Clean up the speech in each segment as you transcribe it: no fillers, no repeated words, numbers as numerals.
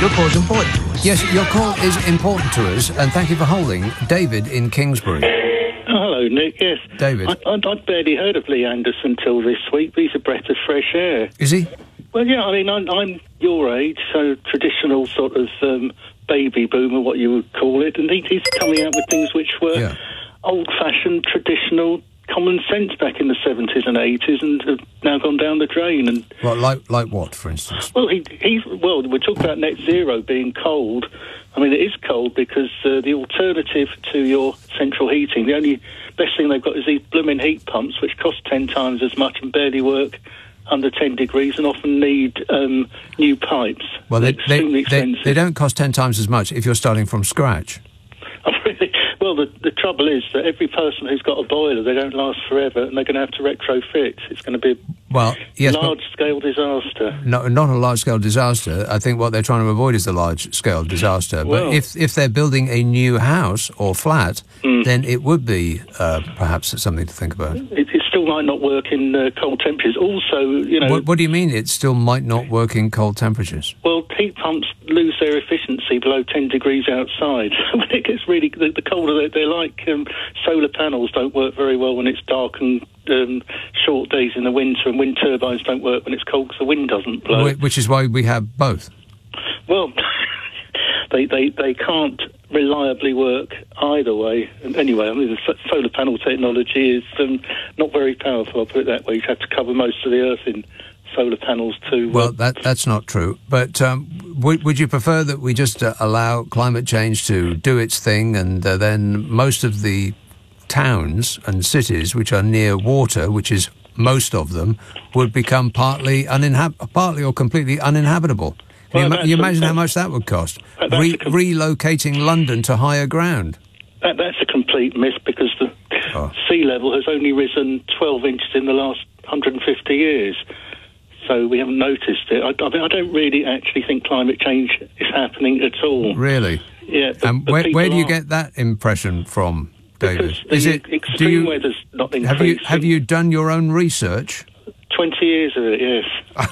Your call's important to us. Yes, your call is important to us, and thank you for holding. David in Kingsbury. Hello, Nick. Yes, David. I'd barely heard of Lee Anderson till this week. But he's a breath of fresh air. Is he? Well, yeah. I mean, I'm your age, so traditional sort of baby boomer, what you would call it, and he's coming out with things which were old-fashioned, traditional, common sense back in the 70s and 80s, and have now gone down the drain. And well, like what, for instance? Well, we talk about net zero being cold. I mean, it is cold because the alternative to your central heating, the only best thing they've got is these blooming heat pumps, which cost 10 times as much and barely work under 10 degrees and often need new pipes. Well, they're extremely expensive. They don't cost 10 times as much if you're starting from scratch. Well, the trouble is that every person who's got a boiler, they don't last forever, and they're going to have to retrofit. It's going to be a large-scale disaster. No, not a large-scale disaster. I think what they're trying to avoid is the large-scale disaster. Well, but if they're building a new house or flat, then it would be perhaps something to think about. It still might not work in cold temperatures. Also, you know... What do you mean it still might not work in cold temperatures? Well, heat pumps lose their efficiency below 10 degrees outside. When it gets really... The colder they're like solar panels don't work very well when it's dark and short days in the winter, and wind turbines don't work when it's cold because the wind doesn't blow. Which is why we have both. Well, they can't reliably work either way. And anyway, I mean, the solar panel technology is not very powerful, I'll put it that way. You have to cover most of the Earth in solar panels too. Well, that's not true. But would you prefer that we just allow climate change to do its thing, and then most of the towns and cities which are near water, which is most of them, would become partly or completely uninhabitable? Can you imagine how much that would cost? Relocating London to higher ground. That's a complete myth, because the sea level has only risen 12 inches in the last 150 years. So we haven't noticed it. I don't really actually think climate change is happening at all. Really? Yeah. And where do you get that impression from, David? Because extreme weather's not increasing. Have you done your own research? 20 years of it, yes.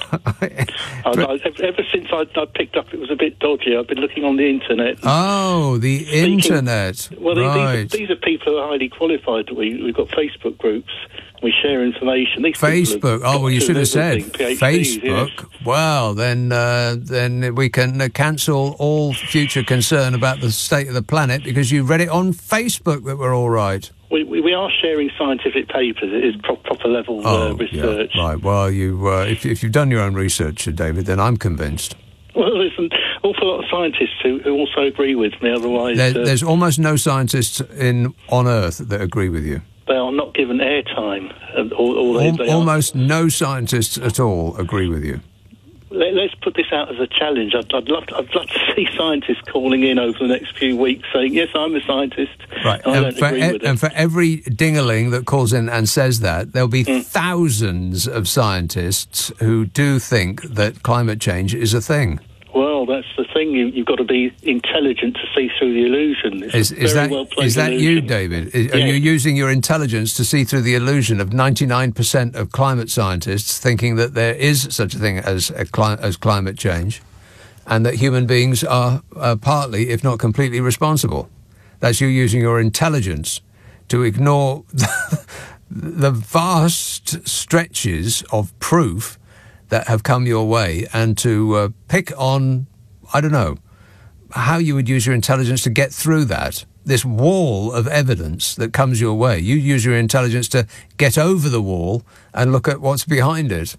Ever since I picked up it was a bit dodgy, I've been looking on the internet. Oh, the internet. Well, right. these are people who are highly qualified. We've got Facebook groups. We share information. Facebook. Oh, well, you should have said PhDs, Facebook. Yes. Well, then we can cancel all future concern about the state of the planet because you read it on Facebook that we're all right. We are sharing scientific papers. It is proper level research. Yeah. Right. Well, if you've done your own research, David, then I'm convinced. Well, there's an awful lot of scientists who also agree with me. Otherwise, there's almost no scientists on Earth that agree with you. They are not given airtime. Almost no scientists at all agree with you. Let's put this out as a challenge. I'd love to see scientists calling in over the next few weeks saying, yes, I'm a scientist. Right. And I don't agree with it. And for every dingaling that calls in and says that, there'll be thousands of scientists who do think that climate change is a thing. Well, that's the thing. You've got to be intelligent to see through the illusion. Is that you, David? Are you using your intelligence to see through the illusion of 99% of climate scientists thinking that there is such a thing as climate change, and that human beings are partly, if not completely, responsible? That's you using your intelligence to ignore the vast stretches of proof that have come your way, and to pick on, I don't know, how you would use your intelligence to get through that. This wall of evidence that comes your way. You use your intelligence to get over the wall and look at what's behind it.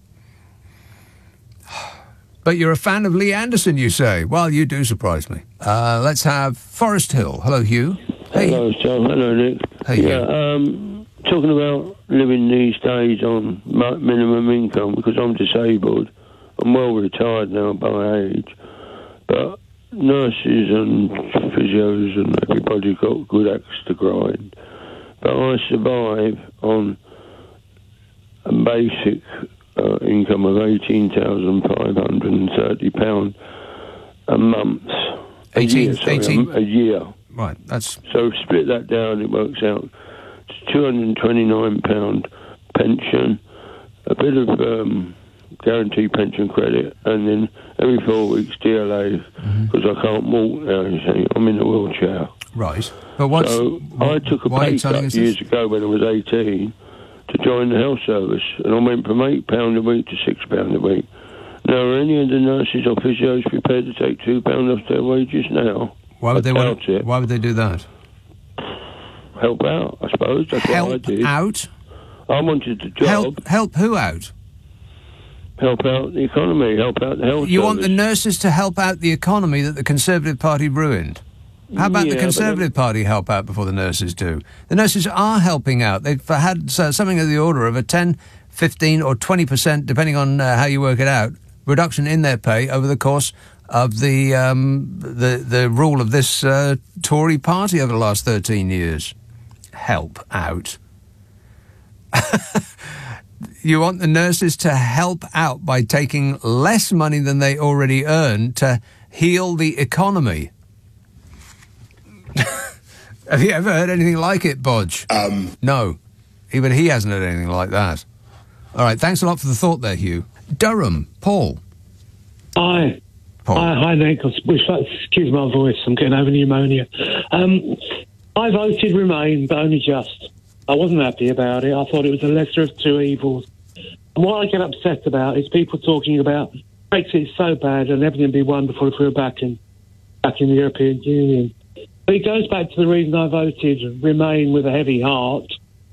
But you're a fan of Lee Anderson, you say. Well, you do surprise me. Let's have Forest Hill. Hello, Hugh. Hey. Hello, John. Hello, Nick. Hey, talking about living these days on minimum income, because I'm disabled. I'm well retired now by age, but nurses and physios and everybody got good axe to grind. But I survive on a basic income of £18,530 a month. A year. Right, that's... So split that down, it works out £229 pension, a bit of guaranteed pension credit, and then every 4 weeks DLA because I can't walk now. You see, I'm in a wheelchair. Right. But I took a pay cut years ago when I was 18 to join the health service, and I went from £8 a week to £6 a week. Now, are any of the nurses or physios prepared to take £2 off their wages now? Why would they do that? Help out, I suppose. That's what I did. Help out? I wanted the job. Help who out? Help out the economy, help out the health service. You want the nurses to help out the economy that the Conservative Party ruined? How about the Conservative Party help out before the nurses do? The nurses are helping out. They've had something of the order of a 10, 15 or 20%, depending on how you work it out, reduction in their pay over the course of the rule of this Tory party over the last 13 years. Help out. You want the nurses to help out by taking less money than they already earn to heal the economy. Have you ever heard anything like it, Bodge? No. Even he hasn't heard anything like that. All right, thanks a lot for the thought there, Hugh. Durham, Paul. Hi. Paul. Hi, Nick. Excuse my voice. I'm getting over pneumonia. I voted Remain, but only just. I wasn't happy about it. I thought it was the lesser of two evils. And what I get upset about is people talking about Brexit is so bad and everything would be wonderful if we were back in the European Union. But it goes back to the reason I voted Remain with a heavy heart.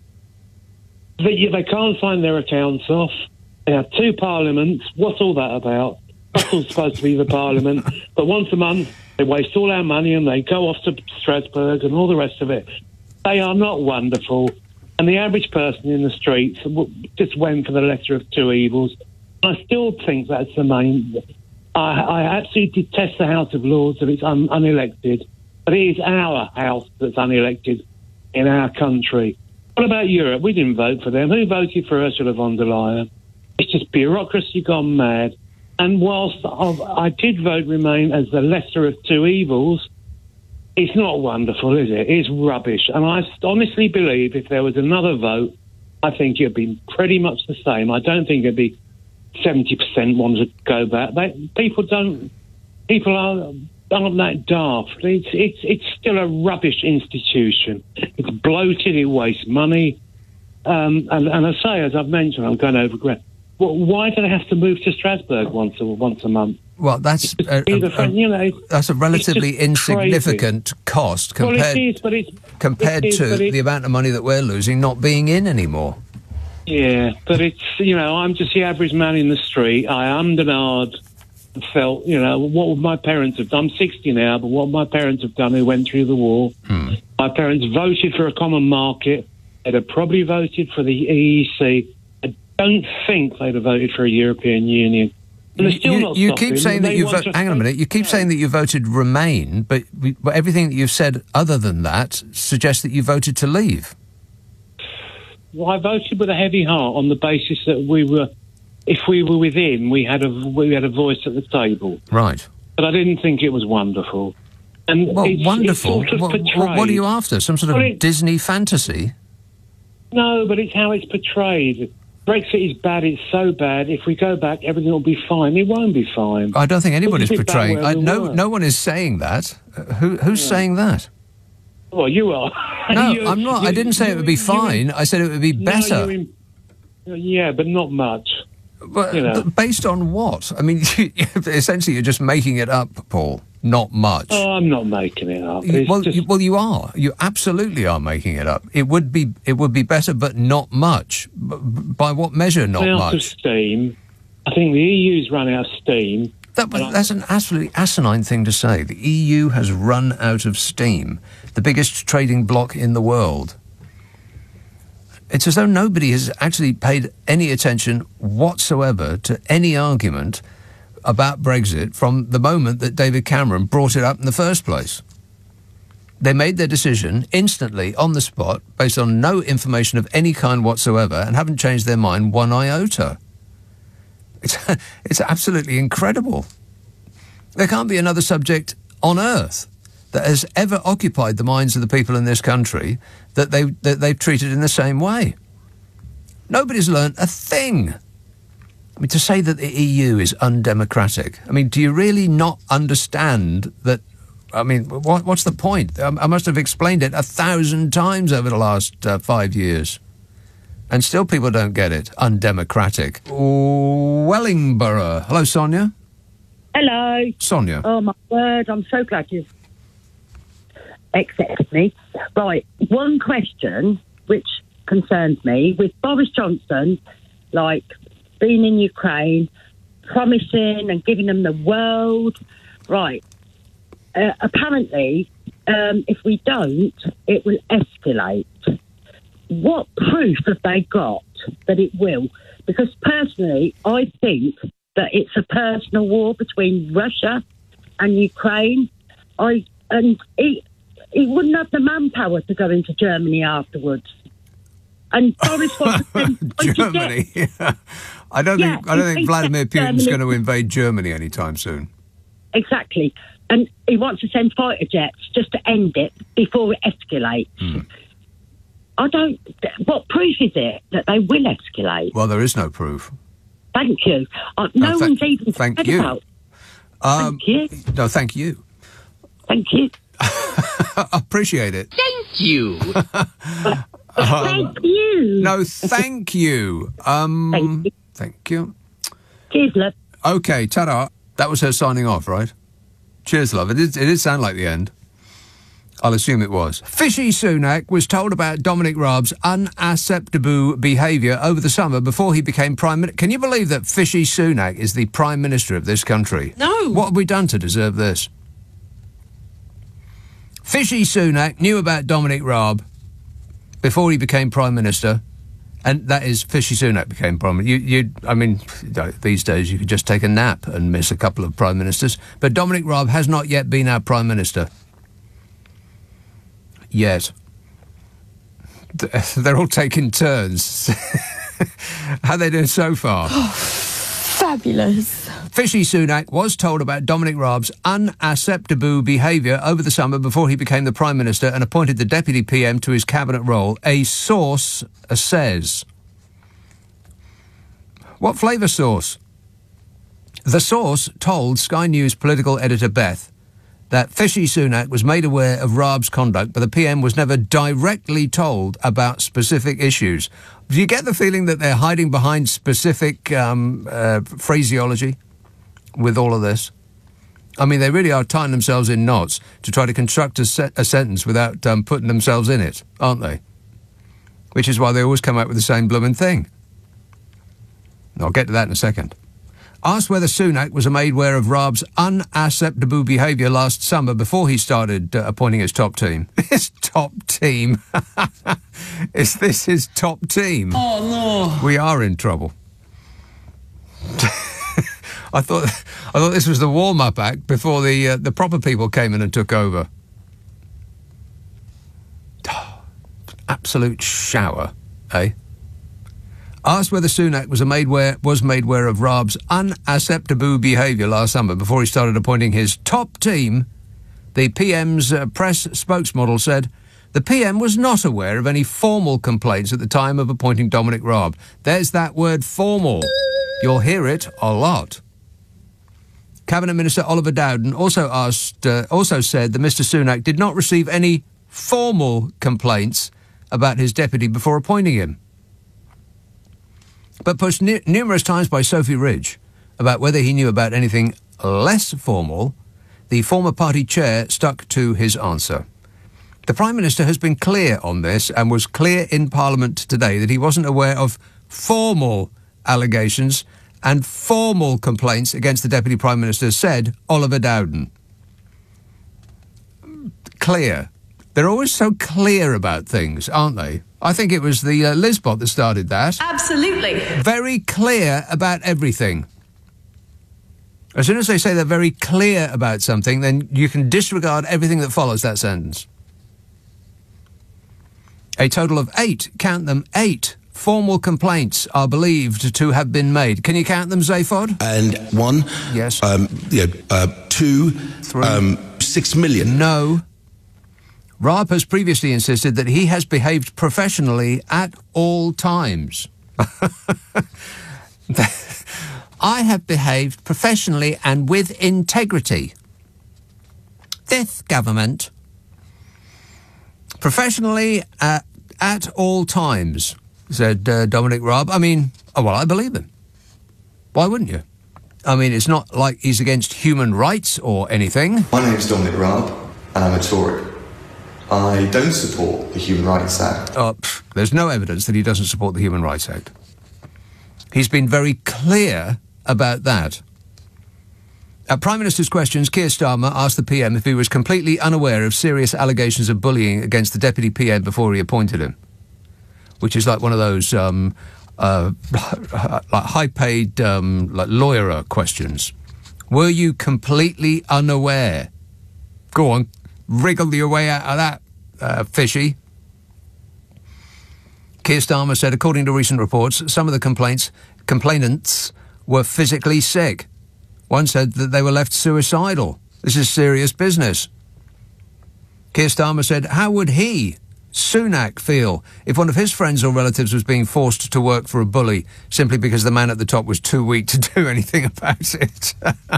They can't sign their accounts off. They have two parliaments. What's all that about? Brussels supposed to be the parliament, but once a month they waste all our money and they go off to Strasbourg and all the rest of it. They are not wonderful. And the average person in the streets just went for the lesser of two evils. I still think that's the main... I absolutely detest the House of Lords if it's unelected. But it is our house that's unelected in our country. What about Europe? We didn't vote for them. Who voted for Ursula von der Leyen? It's just bureaucracy gone mad. And whilst I did vote Remain as the lesser of two evils, it's not wonderful, is it? It's rubbish. And I honestly believe if there was another vote, I think it would be pretty much the same. I don't think it'd be 70% want to go back. People aren't that daft. It's still a rubbish institution. It's bloated. It wastes money. And I say, as I've mentioned, I'm going over ground. Well, why do they have to move to Strasbourg once a month? Well, that's a relatively insignificant cost compared to the amount of money that we're losing not being in anymore. Yeah, but it's, I'm just the average man in the street. I ummed and ahed and felt, what would my parents have done? I'm 60 now, but what would my parents have done who went through the war? My parents voted for a common market. They'd have probably voted for the EEC. I don't think they'd have voted for a European Union. And they're still not you keep saying that you voted... Hang on a minute. You keep saying that you voted Remain, but everything that you've said other than that suggests that you voted to leave. Well, I voted with a heavy heart on the basis that if we were within, we had a voice at the table. Right. But I didn't think it was wonderful. And wonderful? It's sort of what are you after? Some sort of Disney fantasy? No, but it's how it's portrayed. Brexit is bad. It's so bad. If we go back, everything will be fine. It won't be fine. I don't think anybody's portraying... No one is saying that. Who's saying that? Well, you are. No, I'm not. I didn't say it would be fine. I said it would be better. Yeah, but not much. But based on what? I mean, essentially, you're just making it up, Paul. Not much. Oh, I'm not making it up. You are. You absolutely are making it up. It would be better, but not much. By what measure, not much? Out of steam. I think the EU's run out of steam. That's an absolutely asinine thing to say. The EU has run out of steam. The biggest trading bloc in the world. It's as though nobody has actually paid any attention whatsoever to any argument about Brexit from the moment that David Cameron brought it up in the first place. They made their decision instantly, on the spot, based on no information of any kind whatsoever, and haven't changed their mind one iota. It's absolutely incredible. There can't be another subject on earth that has ever occupied the minds of the people in this country that they've treated in the same way. Nobody's learnt a thing. I mean, to say that the EU is undemocratic, I mean, do you really not understand that? I mean, what's the point? I must have explained it 1,000 times over the last 5 years. And still people don't get it. Undemocratic. Wellingborough. Hello, Sonia. Hello. Sonia. Oh, my word. I'm so glad you've accepted me. Right. One question which concerns me with Boris Johnson, like being in Ukraine, promising and giving them the world. Right. Apparently, if we don't, it will escalate. What proof have they got that it will? Because personally, I think that it's a personal war between Russia and Ukraine. He wouldn't have the manpower to go into Germany afterwards. And Boris wants to Germany. I don't think Vladimir Putin's going to invade Germany anytime soon. Exactly. And he wants to send fighter jets just to end it before it escalates. What proof is it that they will escalate? Well, there is no proof. Thank you. No one's even thank said you. about. Thank you. No, thank you. Thank you. I appreciate it. Thank you. Thank you. No, thank you. Thank you. Thank you. Cheers, love. Okay, ta-da. That was her signing off, right? Cheers, love. It did sound like the end. I'll assume it was. Fishy Sunak was told about Dominic Raab's unacceptable behaviour over the summer before he became Prime Minister. Can you believe that Fishy Sunak is the Prime Minister of this country? No. What have we done to deserve this? Fishy Sunak knew about Dominic Raab before he became Prime Minister, and that is, Fishy Sunak became Prime Minister. I mean, these days you could just take a nap and miss a couple of Prime Ministers, but Dominic Raab has not yet been our Prime Minister. Yet. They're all taking turns. How are they doing so far? Oh, fabulous. Fishy Sunak was told about Dominic Raab's unacceptable behaviour over the summer before he became the Prime Minister and appointed the Deputy PM to his cabinet role. A source says. What flavour source? The source told Sky News political editor Beth that Fishy Sunak was made aware of Raab's conduct, but the PM was never directly told about specific issues. Do you get the feeling that they're hiding behind specific phraseology with all of this? I mean, they really are tying themselves in knots to try to construct a sentence without putting themselves in it, aren't they? Which is why they always come out with the same blooming thing. I'll get to that in a second. Asked whether Sunak was made aware of Raab's unacceptable behaviour last summer before he started appointing his top team. His top team? Is this his top team? Oh, no. We are in trouble. I thought this was the warm-up act before the proper people came in and took over. Absolute shower, eh? Asked whether Sunak was made aware of Raab's unacceptable behaviour last summer before he started appointing his top team, the PM's press spokesmodel said the PM was not aware of any formal complaints at the time of appointing Dominic Raab. There's that word formal. You'll hear it a lot. Cabinet Minister Oliver Dowden also said that Mr Sunak did not receive any formal complaints about his deputy before appointing him. But pushed numerous times by Sophie Ridge about whether he knew about anything less formal, the former party chair stuck to his answer. The Prime Minister has been clear on this and was clear in Parliament today that he wasn't aware of formal allegations and formal complaints against the Deputy Prime Minister, said Oliver Dowden. Clear. They're always so clear about things, aren't they? I think it was the Lizbot that started that. Absolutely. Very clear about everything. As soon as they say they're very clear about something, then you can disregard everything that follows that sentence. A total of 8, count them, 8 formal complaints are believed to have been made. Can you count them, Zaphod? And 1. Yes. 2. 3. 6 million. No. Raab has previously insisted that he has behaved professionally at all times. I have behaved professionally and with integrity. This government, professionally at all times, said Dominic Raab. I mean, well, I believe him. Why wouldn't you? I mean, it's not like he's against human rights or anything. My name's Dominic Raab, and I'm a Tory. I don't support the Human Rights Act. There's no evidence that he doesn't support the Human Rights Act. He's been very clear about that. At Prime Minister's questions, Keir Starmer asked the PM if he was completely unaware of serious allegations of bullying against the Deputy PM before he appointed him, which is like one of those like high-paid like lawyer questions. Were you completely unaware? Go on, wriggle your way out of that, fishy. Keir Starmer said, according to recent reports, some of the complainants were physically sick. One said that they were left suicidal. This is serious business. Keir Starmer said, how would he, Sunak, feel if one of his friends or relatives was being forced to work for a bully simply because the man at the top was too weak to do anything about it?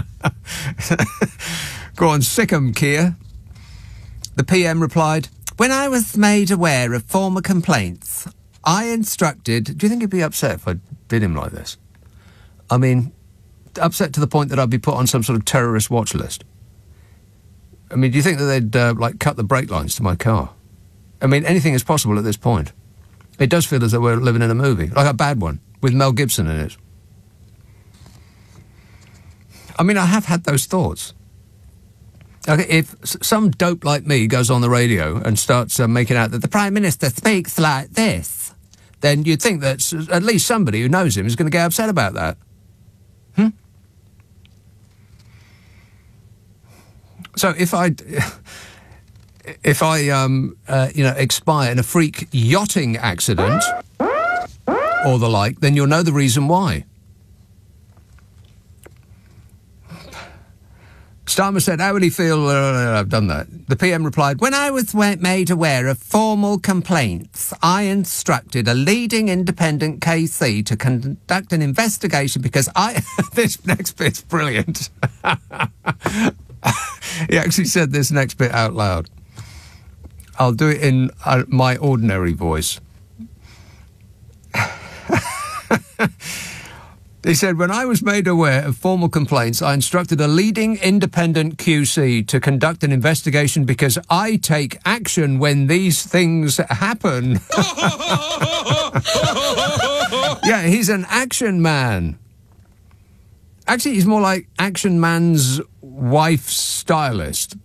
Go on, sick 'em, Keir. The PM replied, when I was made aware of former complaints, I instructed... Do you think he'd be upset if I did him like this? I mean, upset to the point that I'd be put on some sort of terrorist watch list. I mean, do you think that they'd, like, cut the brake lines to my car? I mean, anything is possible at this point. It does feel as though we're living in a movie, like a bad one, with Mel Gibson in it. I mean, I have had those thoughts. Okay, if some dope like me goes on the radio and starts making out that the Prime Minister speaks like this, then you'd think that at least somebody who knows him is going to get upset about that. So if I expire in a freak yachting accident or the like, then you'll know the reason why. Starmer said, how would he feel? I've done that. The PM replied, when I was made aware of formal complaints, I instructed a leading independent KC to conduct an investigation because I... This next bit's brilliant. He actually said this next bit out loud. I'll do it in my ordinary voice. He said, when I was made aware of formal complaints, I instructed a leading independent QC to conduct an investigation because I take action when these things happen. Yeah, he's an action man. Actually, he's more like Action Man's wife's stylist.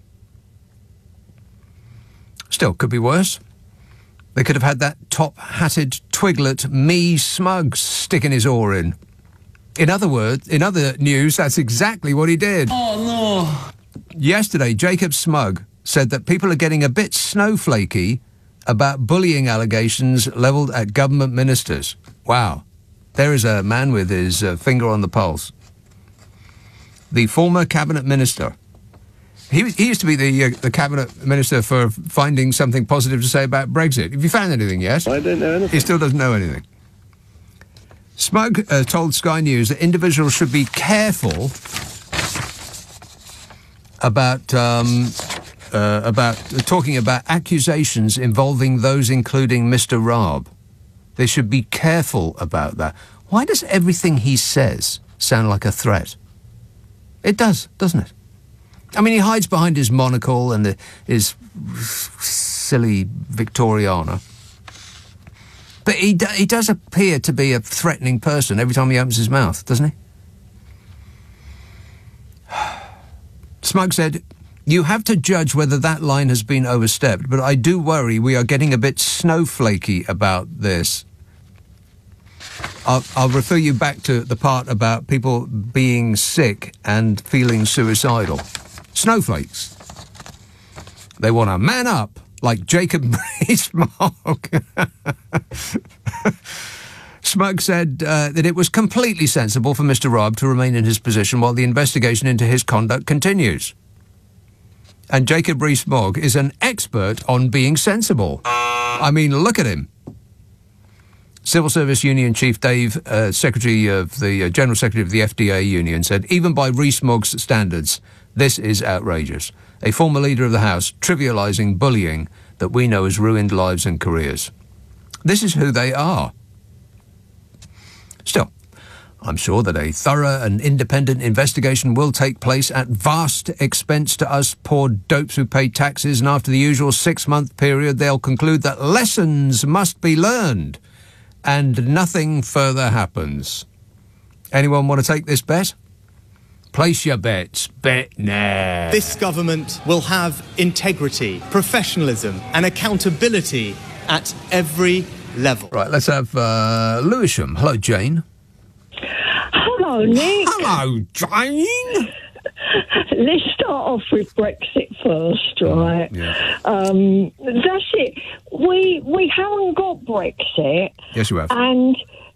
Still, could be worse. They could have had that top-hatted twiglet me Smug sticking his oar in. In other words, in other news, that's exactly what he did. Oh, no. Yesterday, Jacob Smug said that people are getting a bit snowflakey about bullying allegations levelled at government ministers. Wow. There is a man with his finger on the pulse. The former cabinet minister. He used to be the cabinet minister for finding something positive to say about Brexit. Have you found anything yet? I don't know anything. He still doesn't know anything. Smug told Sky News that individuals should be careful about talking about accusations involving those including Mr. Raab. They should be careful about that. Why does everything he says sound like a threat? It does, doesn't it? I mean, he hides behind his monocle and his silly Victoriana. But he does appear to be a threatening person every time he opens his mouth, doesn't he? Smug said, you have to judge whether that line has been overstepped, but I do worry we are getting a bit snowflakey about this. I'll refer you back to the part about people being sick and feeling suicidal. Snowflakes. They want to man up like Jacob Rees-Mogg. Smug said that it was completely sensible for Mr. Raab to remain in his position while the investigation into his conduct continues. And Jacob Rees-Mogg is an expert on being sensible. I mean, look at him. Civil Service Union Chief Dave, General Secretary of the FDA Union, said, even by Rees-Mogg's standards, this is outrageous. A former leader of the House trivialising bullying that we know has ruined lives and careers. This is who they are. Still, I'm sure that a thorough and independent investigation will take place at vast expense to us poor dopes who pay taxes, and after the usual 6-month period, they'll conclude that lessons must be learned and nothing further happens. Anyone want to take this bet? Place your bets. Bet now. This government will have integrity, professionalism and accountability at every level. Right, let's have Lewisham. Hello, Jane. Hello, Nick. Hello, Jane. Let's start off with Brexit first, right? Yeah. That's it. We haven't got Brexit. Yes, you have. And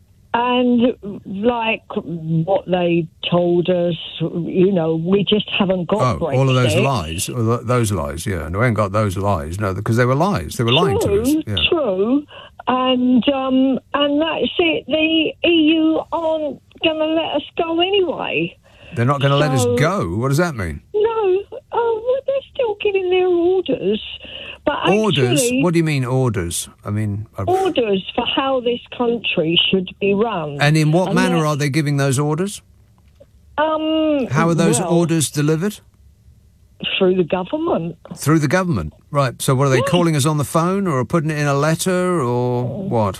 like what they told us, we just haven't got Brexit. All of those lies. Those lies, yeah. No, we haven't got those lies. No, because they were lies. They were lying to us. Yeah. True. And that's it. The EU aren't going to let us go anyway. They're not going to let us go? What does that mean? No. Well, they're still giving their orders. But orders? Actually, what do you mean orders? I mean... orders for how this country should be run. And in what manner are they giving those orders? How are those orders delivered? Through the government. Through the government, right. So what, are they calling us on the phone or putting it in a letter or what?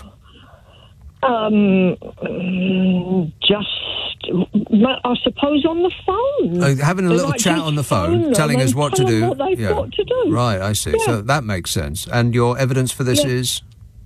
Just, I suppose, on the phone. Having a little chat on the phone, telling us what to do. What they've got to do. Right, I see. Yeah. So that makes sense. And your evidence for this is?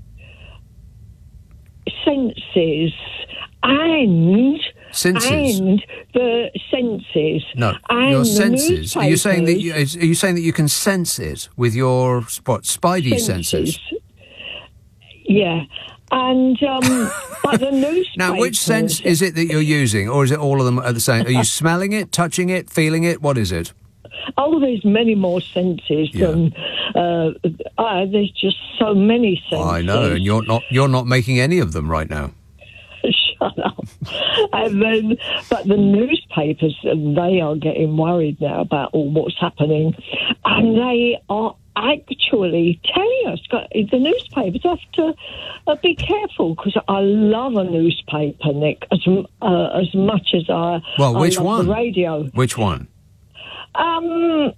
Census and... Census? And the senses. No, and your senses. Are you saying that you can sense it with your spidey senses? Yeah, and but the newspapers. Now, which sense is it that you're using, or is it all of them are the same? Are you smelling it, touching it, feeling it? What is it? Oh, there's many more senses than. There's just so many senses. I know, and you're not making any of them right now. Shut up. And then, but the newspapers, they are getting worried now about all what's happening, and they are actually telling us. The newspapers have to be careful, because I love a newspaper, Nick, as much as I. Well, which love one? The radio. Which one? I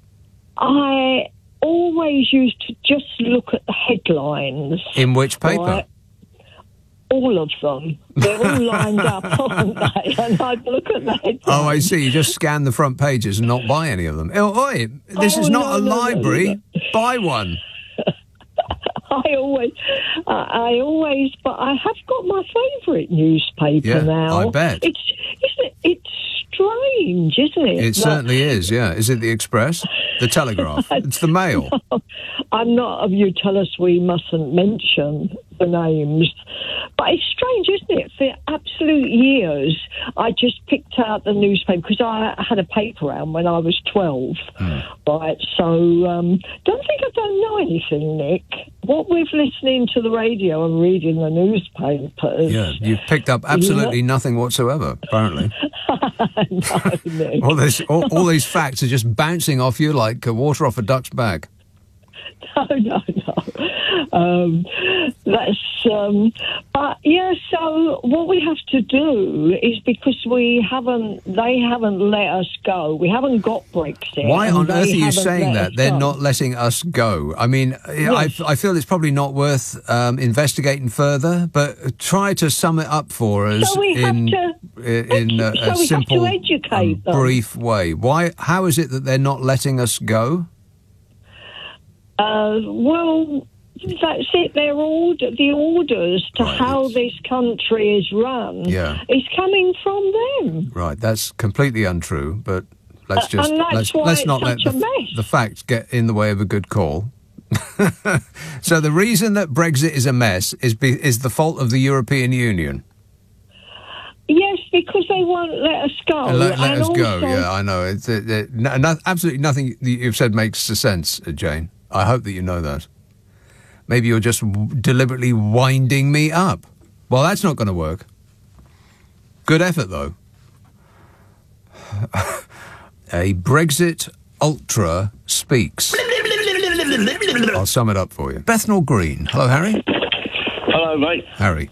always used to just look at the headlines. In which paper? Right? All of them. They're all lined up, aren't they? And I'd look at the headlines. Oh, I see. You just scan the front pages and not buy any of them. This is not a library. No. Buy one. I always, but I have got my favourite newspaper now. I bet. It's strange, isn't it? It certainly is, yeah. Is it the Express? The Telegraph? It's the Mail? No, I'm not. You tell us we mustn't mention the names. But it's strange, isn't it? For absolute years, I just picked out the newspaper, because I had a paper round when I was 12. Right, so don't think I don't know anything, Nick. What with listening to the radio and reading the newspapers... Yeah, you've picked up absolutely nothing whatsoever, apparently. No, Nick. all these facts are just bouncing off you like water off a duck's back. No. But yeah, so what we have to do is, because they haven't let us go. We haven't got Brexit. Why on earth are you saying that? They're not letting us go. I mean, yes. I feel it's probably not worth investigating further, but try to sum it up for us in a simple, brief way. Why? How is it that they're not letting us go? Well, that's it. The orders to how this country is run is coming from them. Right, that's completely untrue, but let's not let the facts get in the way of a good call. So the reason that Brexit is a mess is the fault of the European Union. Yes, because they won't let us go. Let us go, yeah, I know. Absolutely nothing that you've said makes sense, Jane. I hope that you know that. Maybe you're just deliberately winding me up. Well, that's not going to work. Good effort, though. A Brexit ultra speaks. I'll sum it up for you. Bethnal Green. Hello, Harry. Hello, mate. Harry.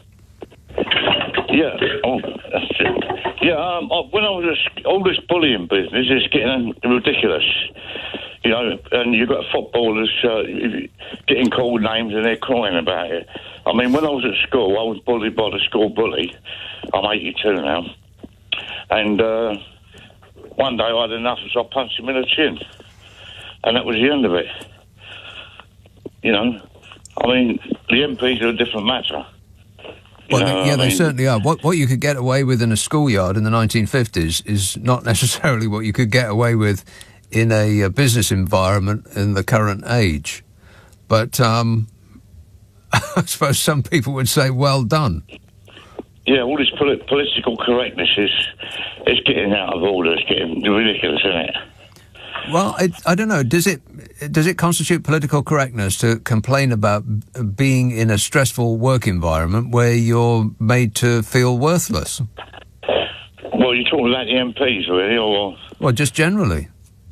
Yeah. Oh, that's it. Yeah. When I was all this bullying business is getting ridiculous. You know, and you've got footballers getting called names and they're crying about it. I mean, when I was at school, I was bullied by the school bully. I'm 82 now. And one day I had enough, so I punched him in the chin. And that was the end of it. You know? I mean, the MPs are a different matter. Well, they certainly are. What you could get away with in a schoolyard in the 1950s is not necessarily what you could get away with in a business environment in the current age. But I suppose some people would say, well done. Yeah, all this political correctness is getting out of order. It's getting ridiculous, isn't it? Well, I don't know. Does it constitute political correctness to complain about being in a stressful work environment where you're made to feel worthless? Well, you're talking about the MPs, really, or? Well, just generally.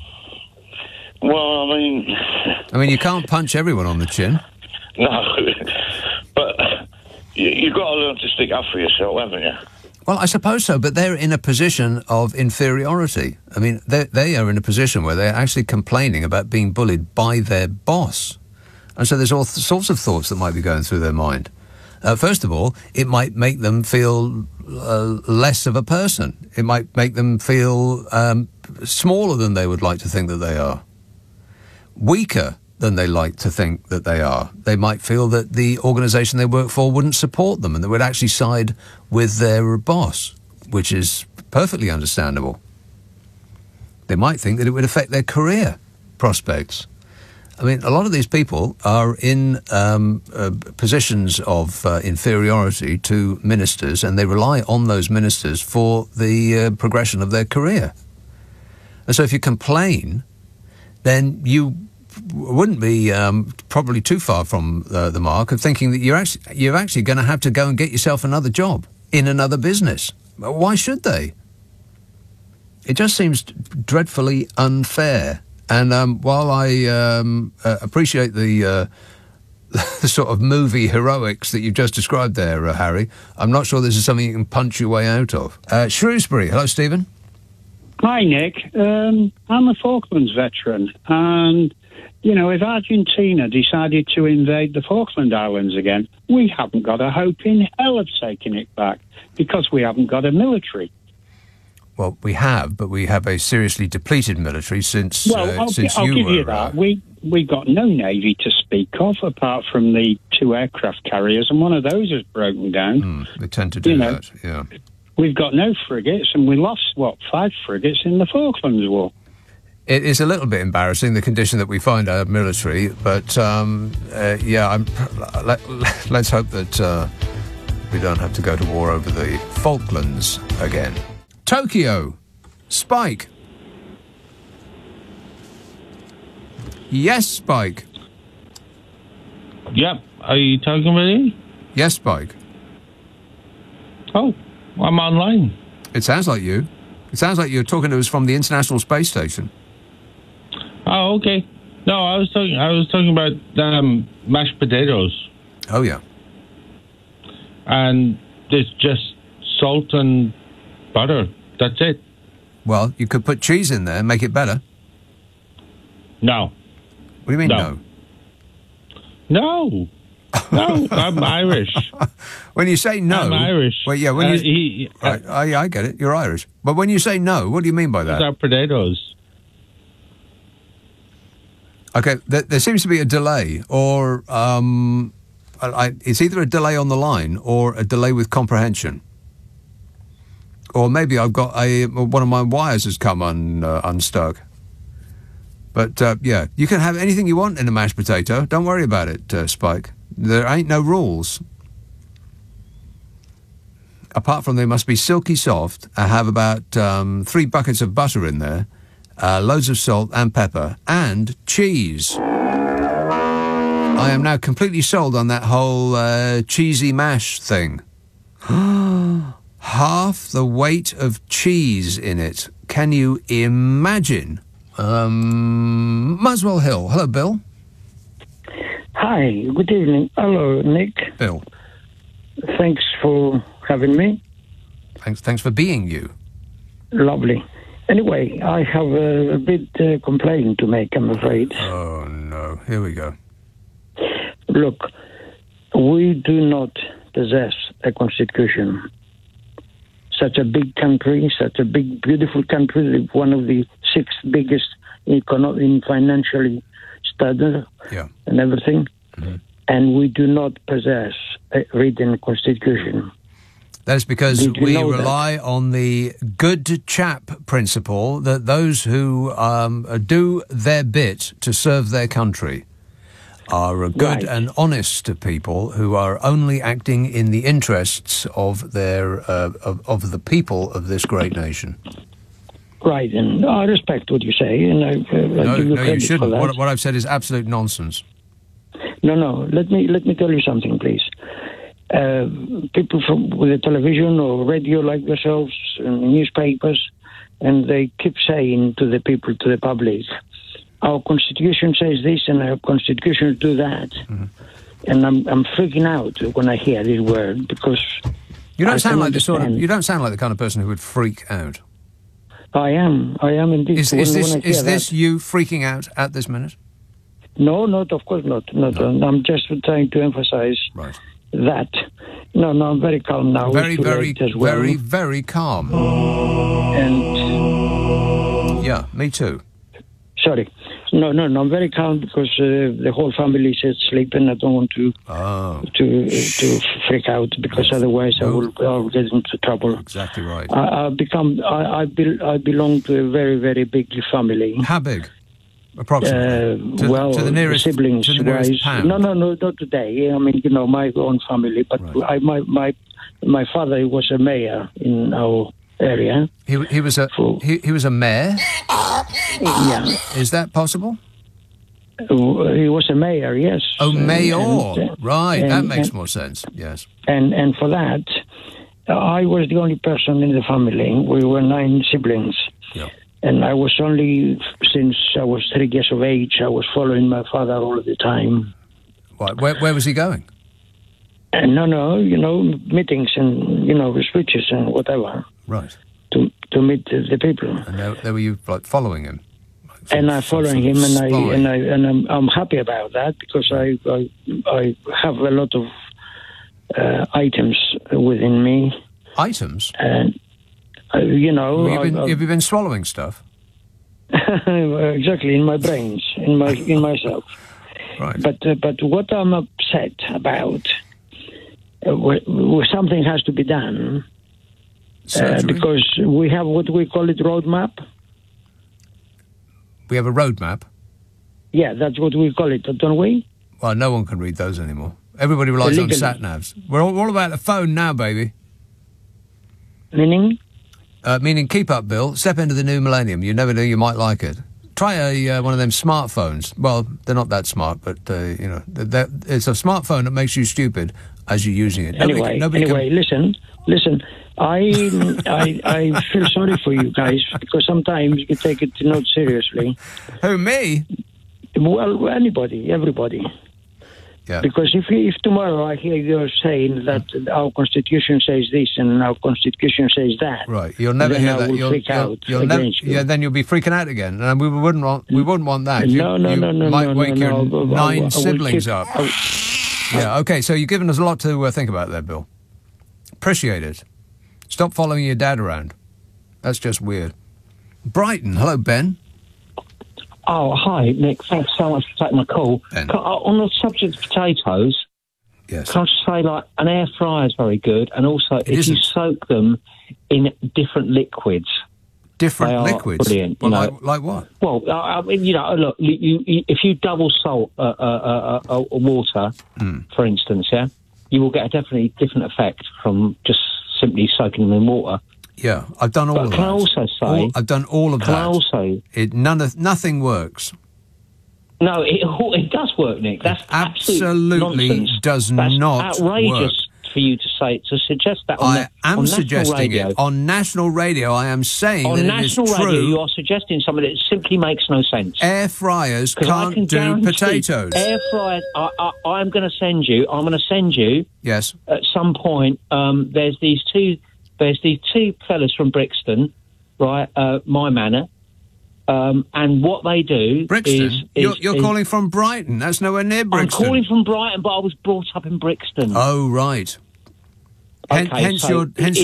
Well, I mean, you can't punch everyone on the chin. No, but you've got to learn to stick up for yourself, haven't you? Well, I suppose so, but they're in a position of inferiority. I mean, they are in a position where they're actually complaining about being bullied by their boss. And so there's all sorts of thoughts that might be going through their mind. First of all, it might make them feel less of a person. It might make them feel smaller than they would like to think that they are. Weaker than they like to think that they are. They might feel that the organisation they work for wouldn't support them and they would actually side with their boss, which is perfectly understandable. They might think that it would affect their career prospects. I mean, a lot of these people are in positions of inferiority to ministers, and they rely on those ministers for the progression of their career. And so if you complain, then you wouldn't be probably too far from the mark of thinking that you're actually going to have to go and get yourself another job in another business. Why should they? It just seems dreadfully unfair. And while I appreciate the sort of movie heroics that you've just described there, Harry, I'm not sure this is something you can punch your way out of. Shrewsbury. Hello, Stephen. Hi, Nick. I'm a Falklands veteran, and, you know, if Argentina decided to invade the Falkland Islands again, we haven't got a hope in hell of taking it back, because we haven't got a military. Well, we have, but we have a seriously depleted military since I'll give you that. We got no navy to speak of, apart from the 2 aircraft carriers, and one of those has broken down. They tend to do that, yeah. We've got no frigates, and we lost, 5 frigates in the Falklands War. It is a little bit embarrassing, the condition that we find our military, but, let's hope that we don't have to go to war over the Falklands again. Tokyo. Spike. Yes, Spike. Yep. Are you talking about me? Yes, Spike. Oh, I'm online. It sounds like you. It sounds like you're talking to us from the International Space Station. Oh, okay. No, I was talking about mashed potatoes. Oh, yeah. And there's just salt and butter. That's it. Well, you could put cheese in there and make it better. No. What do you mean, no? No. No, I'm Irish. When you say no... I'm Irish. Well, yeah, when I get it. You're Irish. But when you say no, what do you mean by that? They're potatoes. Okay, there seems to be a delay, or it's either a delay on the line or a delay with comprehension. Or maybe I've got one of my wires has come unstuck. But, yeah, you can have anything you want in a mashed potato. Don't worry about it, Spike. There ain't no rules. Apart from they must be silky soft. I have about 3 buckets of butter in there, loads of salt and pepper, and cheese. I am now completely sold on that whole cheesy mash thing. Half the weight of cheese in it. Can you imagine? Muswell Hill. Hello, Bill. Hi, good evening. Hello, Nick. Bill. Thanks for having me. Thanks for being you. Lovely. Anyway, I have a bit complaint to make, I'm afraid. Oh, no. Here we go. Look, we do not possess a constitution. Such a big country, such a big, beautiful country, one of the 6th biggest financially studied and everything. Mm-hmm. And we do not possess a written constitution. That's because we rely on the good chap principle that those who do their bit to serve their country are good and honest people who are only acting in the interests of their of the people of this great nation. Right, and I respect what you say, and I give you credit you shouldn't. for that. What I've said is absolute nonsense. No. Let me tell you something, please. People with the television or radio like yourselves, and newspapers, and they keep saying to the people, to the public, our constitution says this and our constitution do that. Mm-hmm. And I'm freaking out when I hear this word because you don't sound like you don't sound like the kind of person who would freak out. I am indeed. Is this you freaking out at this minute? No, of course not. No. I'm just trying to emphasize that. No, I'm very calm now. Very calm. And yeah, me too. Sorry. No, I'm very calm because the whole family is asleep and I don't want to freak out because otherwise I will get into trouble. Exactly right. I belong to a very, very big family. How big? Approximately. To the nearest siblings. To the nearest pound. No, not today. I mean, my own family. But my father was a mayor in our area. He was a mayor. Yeah. Is that possible? He was a mayor. Yes. Oh, mayor. Right. That makes more sense. Yes. And for that, I was the only person in the family. We were 9 siblings. Yeah. And I was only, since I was 3 years of age, I was following my father all the time. Right. Where was he going? And meetings and, speeches and whatever. Right. To meet the people. And there were you following him? And I'm following him, and I'm happy about that because I have a lot of items within me. Items? And have you been swallowing stuff? Exactly, in my brains, in myself. Right. But what I'm upset about, something has to be done. Because we have what we call it roadmap. We have a roadmap? Yeah, that's what we call it, don't we? Well, no one can read those anymore. Everybody relies on sat-navs. We're all about the phone now, baby. Meaning? Meaning keep up, Bill. Step into the new millennium. You never know, you might like it. Try one of them smartphones. Well, they're not that smart, but, it's a smartphone that makes you stupid as you're using it. Listen. I feel sorry for you guys because sometimes you take it not seriously. Who, me? Well, everybody. Yeah. Because if tomorrow I hear you saying that our constitution says this and our constitution says that, right? You'll never hear that. You'll freak out. Then you'll be freaking out again, and we wouldn't want that. No. You might wake your 9 siblings up. Yeah. Okay. So you've given us a lot to think about there, Bill. Appreciate it. Stop following your dad around. That's just weird. Brighton. Hello, Ben. Oh, hi, Nick. Thanks so much for taking my call. On the subject of potatoes, yes. Can I just say, an air fryer is very good, and also if you soak them in different liquids. Different liquids? Brilliant. Like what? Well, I mean, look, if you double salt water, for instance, you will get a definitely different effect from just simply soaking them in water. Yeah, I've done all of that. Can I also say... I've done all of that. Can I also... Nothing works. No, it does work, Nick. That's absolutely nonsense. does That's not outrageous work. for you to suggest that I am on suggesting national radio. it. On national radio, I am saying On that national it is radio, true. you are suggesting something that simply makes no sense. Air fryers can't do potatoes. Air fryers. I'm going to send you. I'm going to send you. Yes. At some point, there's these two fellas from Brixton, right? My Manor. And what they do Brixton? You're calling from Brighton. That's nowhere near Brixton. I'm calling from Brighton, but I was brought up in Brixton. Oh, right. Hence your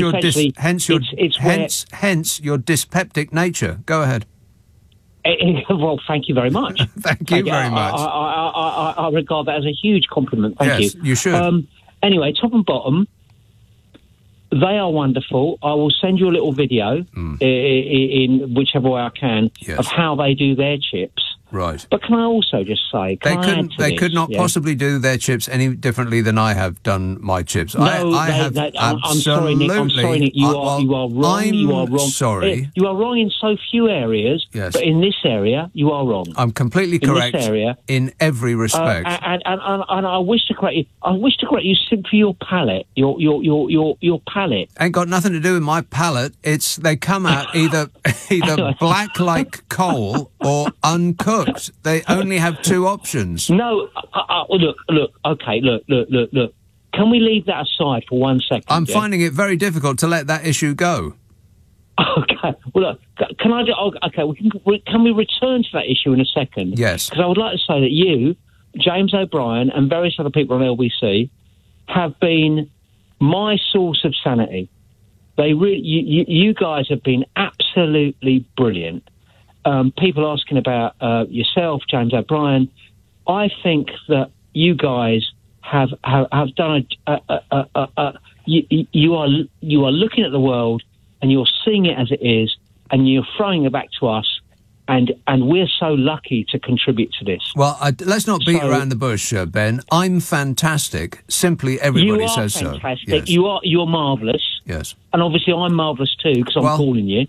dyspeptic nature. Go ahead. Well, thank you very much. Thank you very much. I regard that as a huge compliment. Thank you. Yes, you should. Anyway, top and bottom, they are wonderful. I will send you a little video in whichever way I can of how they do their chips. Right. But can I also just say, they could not possibly do their chips any differently than I have done my chips. No, I'm sorry, Nick. I'm sorry, Nick. You are wrong. You are wrong. Sorry. You are wrong in so few areas. Yes. But in this area, you are wrong. I'm completely correct in this area, in every respect. And I wish to correct you. I wish to correct you simply for your palate. Your palate. Ain't got nothing to do with my palate. It's they come out either black like coal or uncooked. They only have two options. No, look. Okay, look. Can we leave that aside for 1 second? I'm finding it very difficult to let that issue go. Okay. Well, look. Can I? Okay. Can we return to that issue in a second? Yes. Because I would like to say that you, James O'Brien, and various other people on LBC have been my source of sanity. They really, you guys have been absolutely brilliant. People asking about yourself, James O'Brien. I think that you guys have done you are looking at the world and you're seeing it as it is, and you're throwing it back to us, and we're so lucky to contribute to this. Well, let's not beat around the bush, Ben. I'm fantastic. Simply, everybody says so. You are fantastic. Yes. You're marvellous. Yes. And obviously, I'm marvellous too because I'm calling you.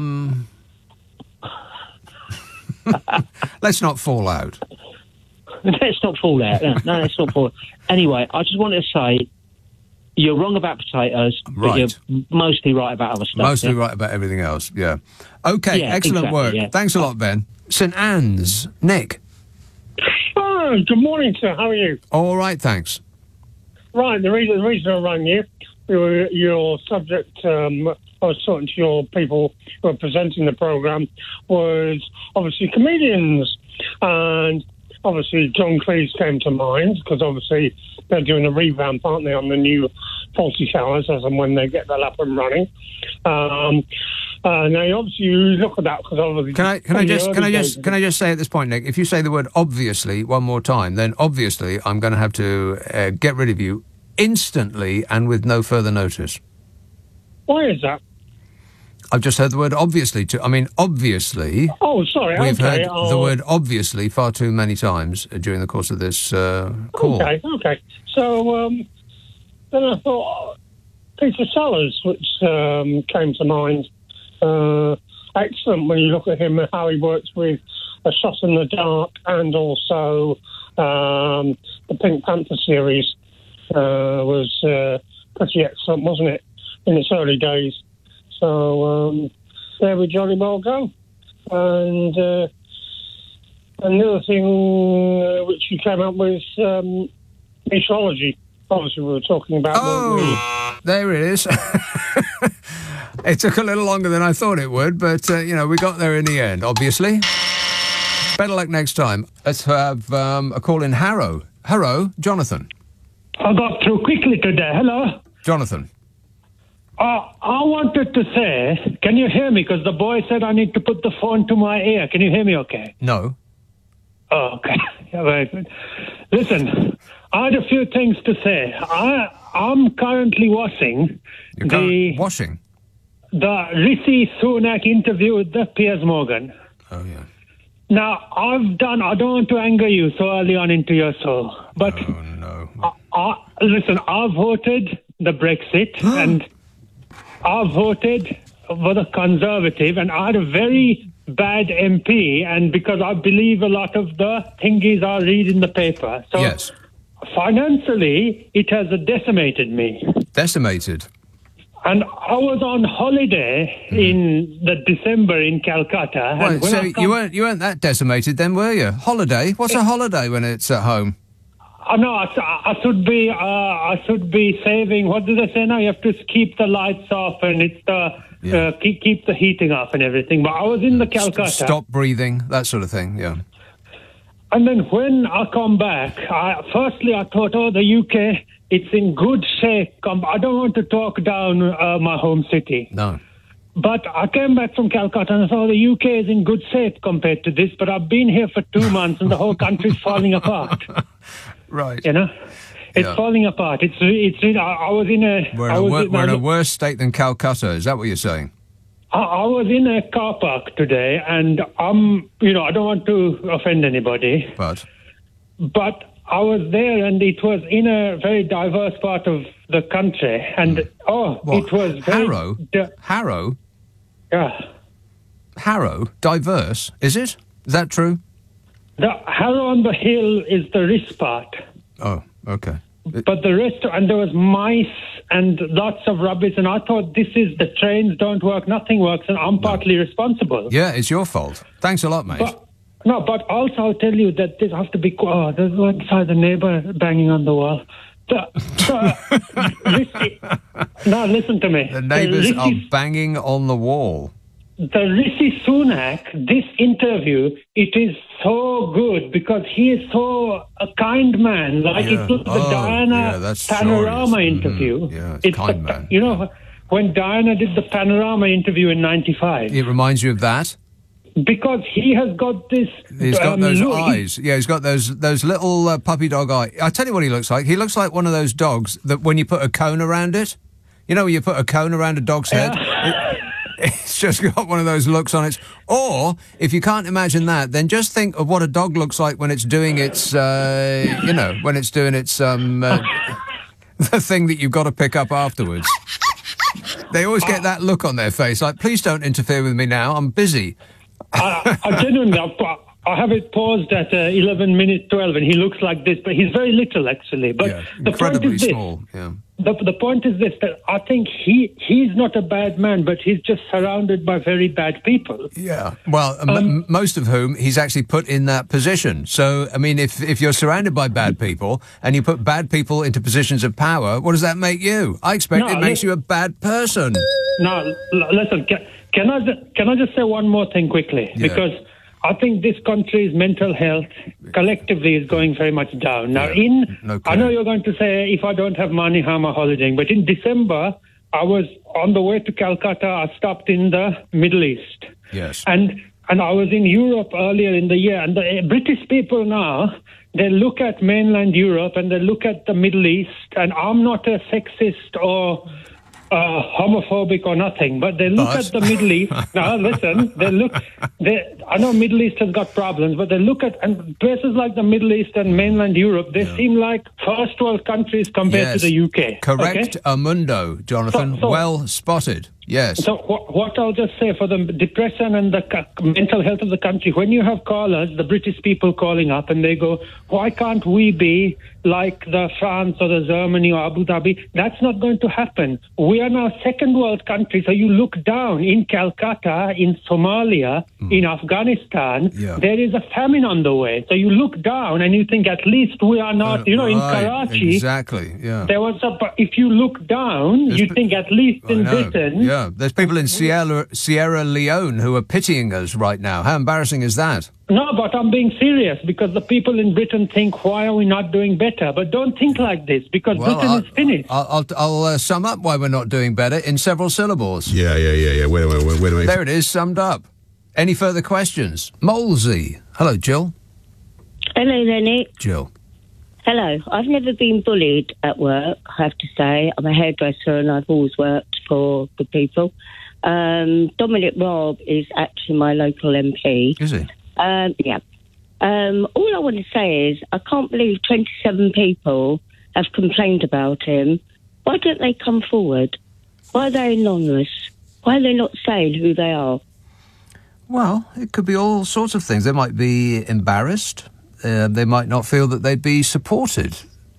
Let's not fall out. Let's not fall out. No, let's not fall out. Anyway, I just wanted to say you're wrong about potatoes, but you're mostly right about other stuff. Mostly right about everything else, yeah. Okay, excellent work. Yeah. Thanks a lot, Ben. St Anne's, Nick. Oh, good morning, sir. How are you? All right, thanks. Right, the reason I rang you, your subject, I was talking to your people who are presenting the programme, was obviously comedians. And obviously John Cleese came to mind, because obviously they're doing a revamp, aren't they, on the new Faulty Towers as and when they get that up and running. And they obviously look at that because obviously. Can I just say at this point, Nick, if you say the word obviously one more time, then obviously I'm going to have to get rid of you instantly and with no further notice. Why is that? I've just heard the word obviously obviously. Oh, sorry. We've heard the word obviously far too many times during the course of this call. Okay. So then I thought Peter Sellers, which came to mind. Excellent when you look at him and how he works with A Shot in the Dark and also the Pink Panther series was pretty excellent, wasn't it, in its early days? So there we jolly well go. And another thing which you came up with, meteorology. Obviously, we were talking about... there it is. It took a little longer than I thought it would, but, we got there in the end, obviously. Better luck next time. Let's have a call in Harrow. Harrow, Jonathan. I got through quickly today. Hello? Jonathan. I wanted to say, can you hear me? Because the boy said I need to put the phone to my ear. Can you hear me okay? No. Oh, okay. Yeah, very good. Listen, I had a few things to say. I'm currently watching Washing? The Rishi Sunak interview with the Piers Morgan. Oh, yeah. Now, I don't want to anger you so early on into your show, but listen, I voted the Brexit and I voted for the Conservative, and I had a very bad MP, and because I believe a lot of the thingies I read in the paper. So yes. financially, it has decimated me. Decimated? And I was on holiday in the December in Calcutta. Well, and when so I you weren't that decimated then, were you? Holiday? What's a holiday when it's at home? No, I should be saving. What do they say now? You have to keep the lights off and it's keep the heating off and everything. But I was in the Calcutta. Stop breathing, that sort of thing. Yeah. And then when I come back, firstly I thought, the UK, it's in good shape. I don't want to talk down my home city. No. But I came back from Calcutta and I saw the UK is in good shape compared to this. But I've been here for 2 months and the whole country's falling apart. Right. You know, it's falling apart. It's I was in a. We're in a worse state than Calcutta. Is that what you're saying? I was in a car park today, and I don't want to offend anybody, but I was there, and it was in a very diverse part of the country, and it was very Harrow. Yeah. Harrow, diverse, is it? Is that true? The Harrow on the hill is the risk part. Oh, okay. But the rest, and there was mice and lots of rubbish, and I thought the trains don't work, nothing works, and I'm partly responsible. Yeah, it's your fault. Thanks a lot, mate. But also I'll tell you that this has to be. Oh, there's one side the neighbour banging on the wall. Now listen to me. The neighbours are banging on the wall. The Rishi Sunak, this interview, it is so good because he is so a kind man. Like it was the Diana Panorama interview. It's kind man. You know, when Diana did the Panorama interview in 95. It reminds you of that? Because he has got this... He's got those eyes. Yeah, he's got those little puppy dog eyes. I'll tell you what he looks like. He looks like one of those dogs that when you put a cone around it, you know when you put a cone around a dog's head? It's just got one of those looks on it. Or, if you can't imagine that, then just think of what a dog looks like when it's doing its, when it's doing its, the thing that you've got to pick up afterwards. They always get that look on their face, like, please don't interfere with me now, I'm busy. I genuinely, I have it paused at 11 minutes 12, and he looks like this, but he's very little, actually. But incredibly small, The point is this, that I think he's not a bad man, but he's just surrounded by very bad people. Yeah, well, most of whom he's actually put in that position. So, I mean, if you're surrounded by bad people and you put bad people into positions of power, what does that make you? I expect it makes you a bad person. No, listen, can I just say one more thing quickly? Yeah. Because I think this country's mental health collectively is going very much down. Now, I know you're going to say, if I don't have money, how am I holidaying? But in December, I was on the way to Calcutta. I stopped in the Middle East. Yes. And I was in Europe earlier in the year. And the British people now, they look at mainland Europe and they look at the Middle East. And I'm not a sexist or... homophobic or nothing, but they look at the Middle East. Now, listen, I know Middle East has got problems, but they look at and places like the Middle East and mainland Europe, they seem like first world countries compared to the UK. Correct, Amundo, Jonathan. Well spotted. Yes. So what I'll just say for the depression and the mental health of the country, when you have callers, the British people calling up and they go, why can't we be like the France or the Germany or Abu Dhabi? That's not going to happen. We are now second world country, so you look down in Calcutta, in Somalia, in Afghanistan, there is a famine on the way. So you look down and you think at least we are not, in Karachi. Exactly, yeah. There was if you look down, you think at least in Britain... Yeah, there's people in Sierra Leone who are pitying us right now. How embarrassing is that? No, but I'm being serious because the people in Britain think, why are we not doing better? But don't think like this because Britain is finished. I'll sum up why we're not doing better in several syllables. Yeah. Wait. There it is, summed up. Any further questions? Molesy. Hello, Jill. Hello, Lenny. Jill. Hello. I've never been bullied at work, I have to say. I'm a hairdresser and I've always worked for good people. Dominic Raab is actually my local MP. Is he? Yeah. All I want to say is I can't believe 27 people have complained about him. Why don't they come forward? Why are they anonymous? Why are they not saying who they are? Well, it could be all sorts of things. They might be embarrassed. They might not feel that they'd be supported.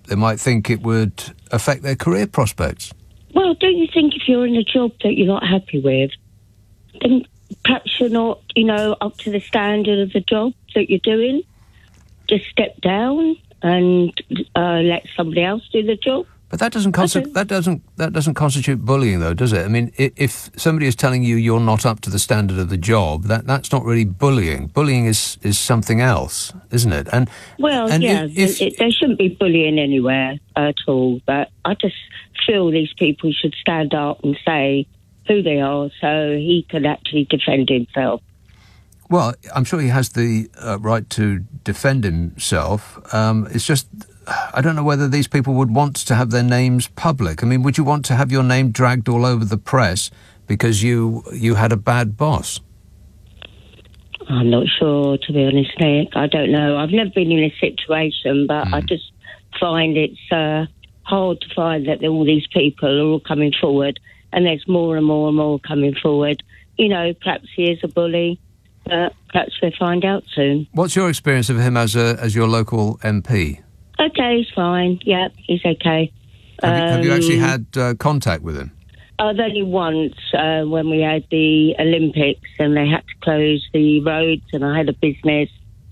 They might think it would affect their career prospects. Well, don't you think if you're in a job that you're not happy with, then perhaps you're not, up to the standard of the job that you're doing? Just step down and let somebody else do the job. But that doesn't constitute bullying, though, does it? I mean, if somebody is telling you you're not up to the standard of the job, that's not really bullying. Bullying is something else, isn't it? There shouldn't be bullying anywhere at all. But I just feel these people should stand up and say who they are, so he can actually defend himself. Well, I'm sure he has the right to defend himself. It's just, I don't know whether these people would want to have their names public. I mean, would you want to have your name dragged all over the press because you had a bad boss? I'm not sure, to be honest, Nick. I don't know. I've never been in a situation, but I just find it's hard to find that all these people are all coming forward, and there's more and more and more coming forward. Perhaps he is a bully. Perhaps we'll find out soon. What's your experience of him as your local MP? Okay, he's fine. Yeah, he's okay. Have you actually had contact with him? Only once when we had the Olympics and they had to close the roads and I had a business.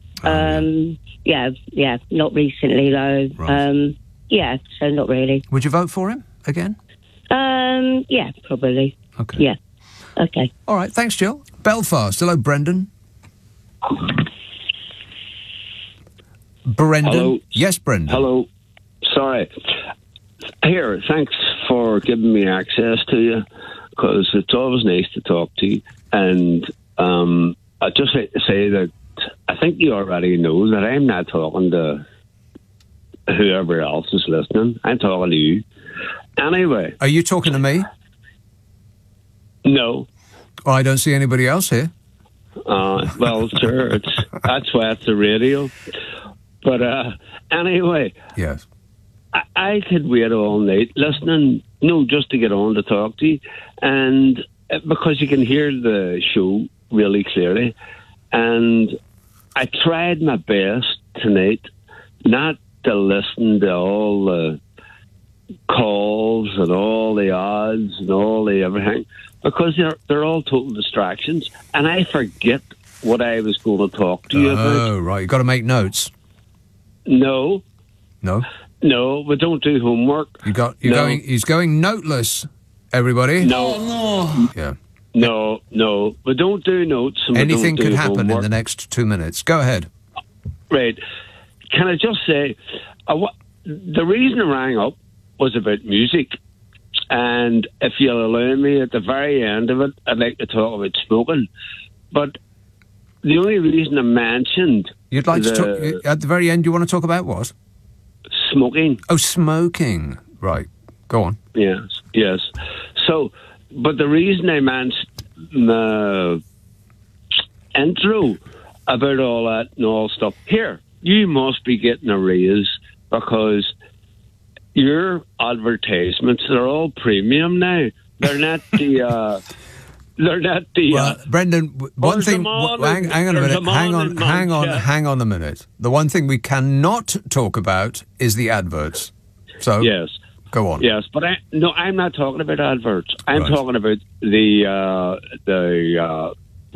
Yeah, not recently though. Right. So not really. Would you vote for him again? Yeah, probably. Okay. Yeah. Okay. All right, thanks, Jill. Belfast. Hello, Brendan. Brendan? Hello. Yes, Brendan. Hello. Sorry. Here, thanks for giving me access to you, because it's always nice to talk to you. And I'd just like to say that I think you already know that I'm not talking to whoever else is listening. I'm talking to you. Anyway. Are you talking to me? No. Oh, I don't see anybody else here. Well, sure. That's why it's the radio. But anyway. Yes. I could wait all night listening, just to get on to talk to you. And because you can hear the show really clearly. And I tried my best tonight not to listen to all the calls and all the odds and all the everything, because they're all total distractions, and I forget what I was going to talk to you about. Oh, right. You've got to make notes. No. No? No, we don't do homework. He's going noteless, everybody. No. Yeah. No. We don't do notes. And anything could happen homework. In the next 2 minutes. Go ahead. Right. Can I just say, the reason I rang up was about music. And if you'll allow me, at the very end of it, I'd like to talk about smoking. But the only reason I mentioned... You'd like to talk... At the very end, you want to talk about what? Smoking. Oh, smoking. Right. Go on. Yes. So, but the reason I mentioned the intro about all that and all stuff, here, you must be getting a raise, because your advertisements are all premium now. They're not the... Well, Brendan, one thing... Hang on a minute. Hang on a minute. The one thing we cannot talk about is the adverts. So... Yes. Go on. Yes, but I'm not talking about adverts. I'm talking about the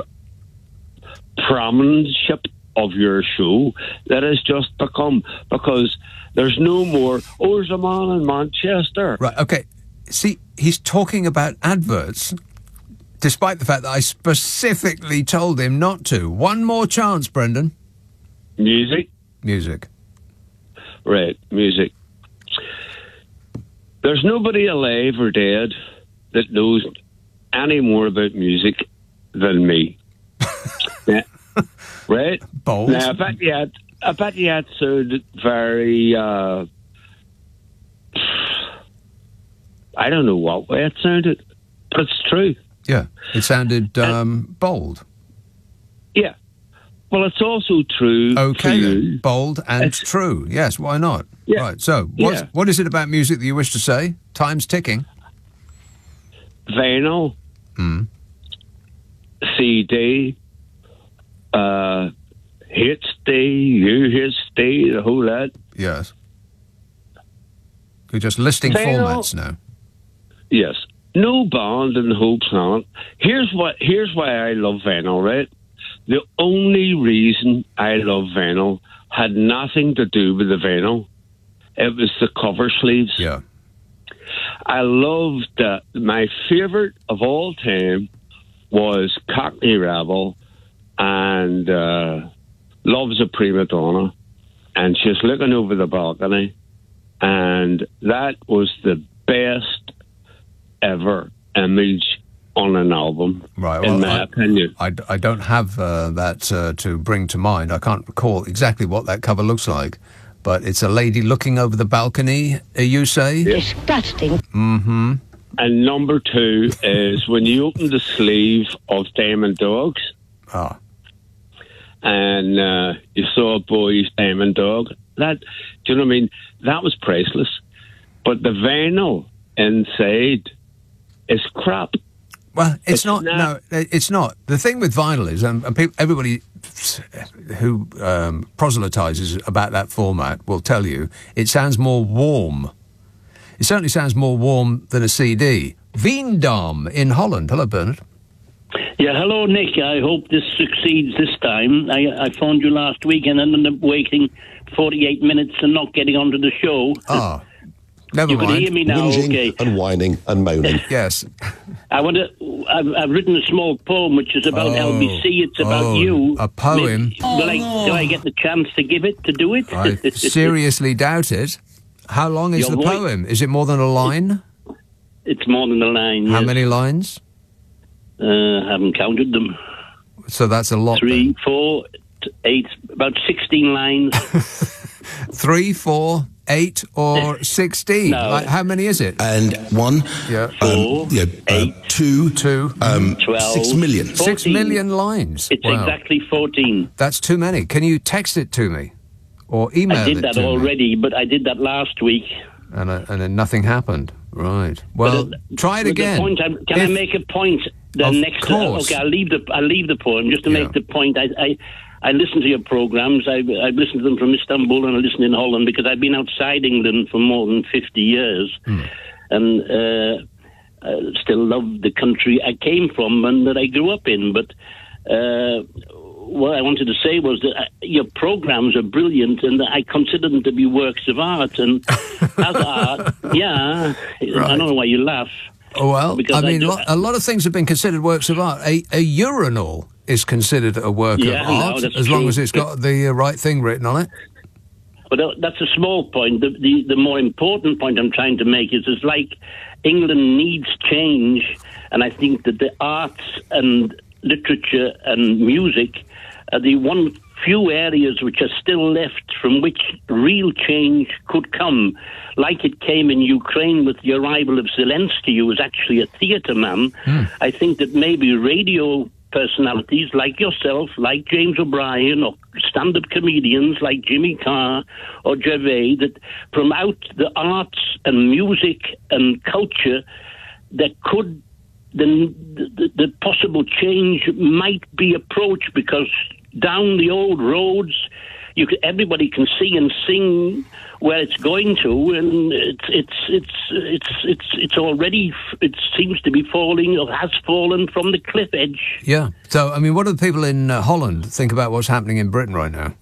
prominence of your show that has just become, because there's no more, there's a man in Manchester. Right, okay. See, he's talking about adverts, despite the fact that I specifically told him not to. One more chance, Brendan. Music. Right, music. There's nobody alive or dead that knows any more about music than me. Yeah. Right? Bold. Now, I bet you had sounded very, I don't know what way it sounded, but it's true. Yeah, it sounded bold. Yeah. Well, it's also true. Okay, then. Bold and true. Yes, why not? Yeah. Right, so what is it about music that you wish to say? Time's ticking. Vinyl. CD. HD, UHD, the whole lot. Yes. You're just listing Vinyl- formats now. Yes. No bond in the whole planet. Here's why I love vinyl, right? The only reason I love vinyl had nothing to do with the vinyl. It was the cover sleeves. Yeah. I loved that. My favourite of all time was Cockney Rebel and Love's a Prima Donna. And she's looking over the balcony. And that was the best ever image on an album, Right, in my opinion. I don't have that to bring to mind. I can't recall exactly what that cover looks like, but it's a lady looking over the balcony, you say? Disgusting. Mm-hmm. And number 2 is when you open the sleeve of Diamond Dogs. Ah. And you saw a boy's Diamond Dog. That, do you know what I mean? That was priceless. But the vinyl inside is crap. Well, it's not. No, it's not. The thing with vinyl is, and everybody who proselytizes about that format will tell you, it sounds more warm. It certainly sounds more warm than a CD. Veendam in Holland. Hello, Bernard. Yeah, hello, Nick. I hope this succeeds this time. I phoned you last week and ended up waiting 48 minutes and not getting onto the show. Ah, never you mind. can hear me now, Whinging okay? and whining and moaning. Yes. I've written a small poem which is about LBC. It's about you. A poem? Do I get the chance to do it? I seriously doubt it. How long is the poem? Is it more than a line? It's more than a line. How yes. many lines? I haven't counted them. So that's a lot. 3, 4, 8, about 16 lines. 3, 4, 8, or 16? No. Like, how many is it? And 1, 4, 2, 12, 6 million. 14. 6 million lines. It's Wow. exactly 14. That's too many. Can you text it to me? Or email it I did that to me? already, but I did that last week. And then nothing happened. Right. Well, try it again. Can I make a point? The Of next, course. Okay, I'll leave the poem just to make the point. I listen to your programs. I've listened to them from Istanbul and I listen in Holland because I've been outside England for more than 50 years, and still love the country I came from and that I grew up in. But what I wanted to say was that your programs are brilliant and I consider them to be works of art. And as art, yeah, right. I don't know why you laugh. Well, Because I mean, do- a lot of things have been considered works of art. A urinal is considered a work of art, that's as long true. as it's got the right thing written on it. But that's a small point. The more important point I'm trying to make is like England needs change, and I think that the arts and literature and music are the few areas which are still left from which real change could come. Like it came in Ukraine with the arrival of Zelensky, who was actually a theatre man. I think that maybe radio personalities like yourself, like James O'Brien, or stand-up comedians like Jimmy Carr or Gervais, that from out the arts and music and culture, that could the possible change might be approached, because down the old roads, everybody can see and sing where it's going to, and it's already, it seems to be falling or has fallen from the cliff edge. Yeah. So, I mean, what do the people in Holland think about what's happening in Britain right now?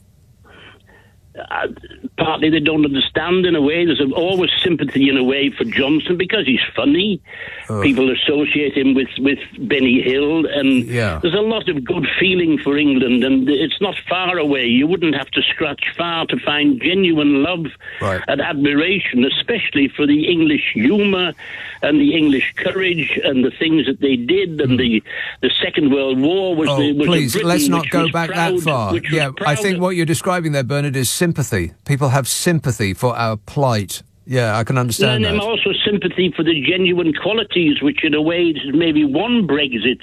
Partly they don't understand in a way. There's always sympathy in a way for Johnson because he's funny. People associate him with Benny Hill, and there's a lot of good feeling for England, and it's not far away. You wouldn't have to scratch far to find genuine love and admiration, especially for the English humour and the English courage and the things that they did, and the Second World War was please, Britain let's not go was back proud, that far. which was Yeah, I proud think of- what you're describing there, Bernard, is sympathy. People have sympathy for our plight. Yeah, I can understand And that. also sympathy for the genuine qualities, which in a way is maybe one Brexit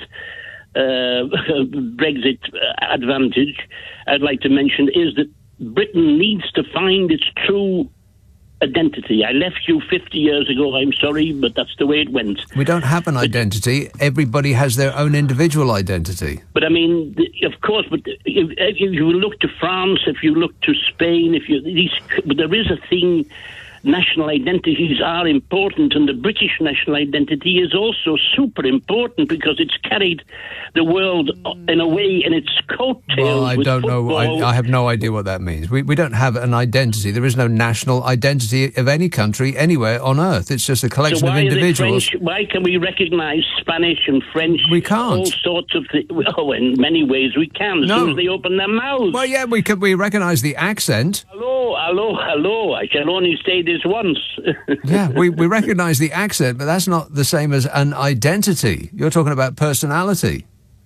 advantage I'd like to mention, is that Britain needs to find its true identity. I left you 50 years ago, I'm sorry, but that's the way it went. We don't have an identity. Everybody has their own individual identity. But I mean, of course, but if you look to France, if you look to Spain, but there is a thing national identities are important, and the British national identity is also super important because it's carried the world in a way in its coattails. Well, I don't know. I have no idea what that means. We don't have an identity. There is no national identity of any country anywhere on earth. It's just a collection of individuals. Why can we recognise Spanish and French? We can't. All sorts of things. Oh, in many ways we can. As soon as they open their mouths. Well, yeah, we recognise the accent. Hello. I can only say this once. Yeah, we recognise the accent, but that's not the same as an identity. You're talking about personality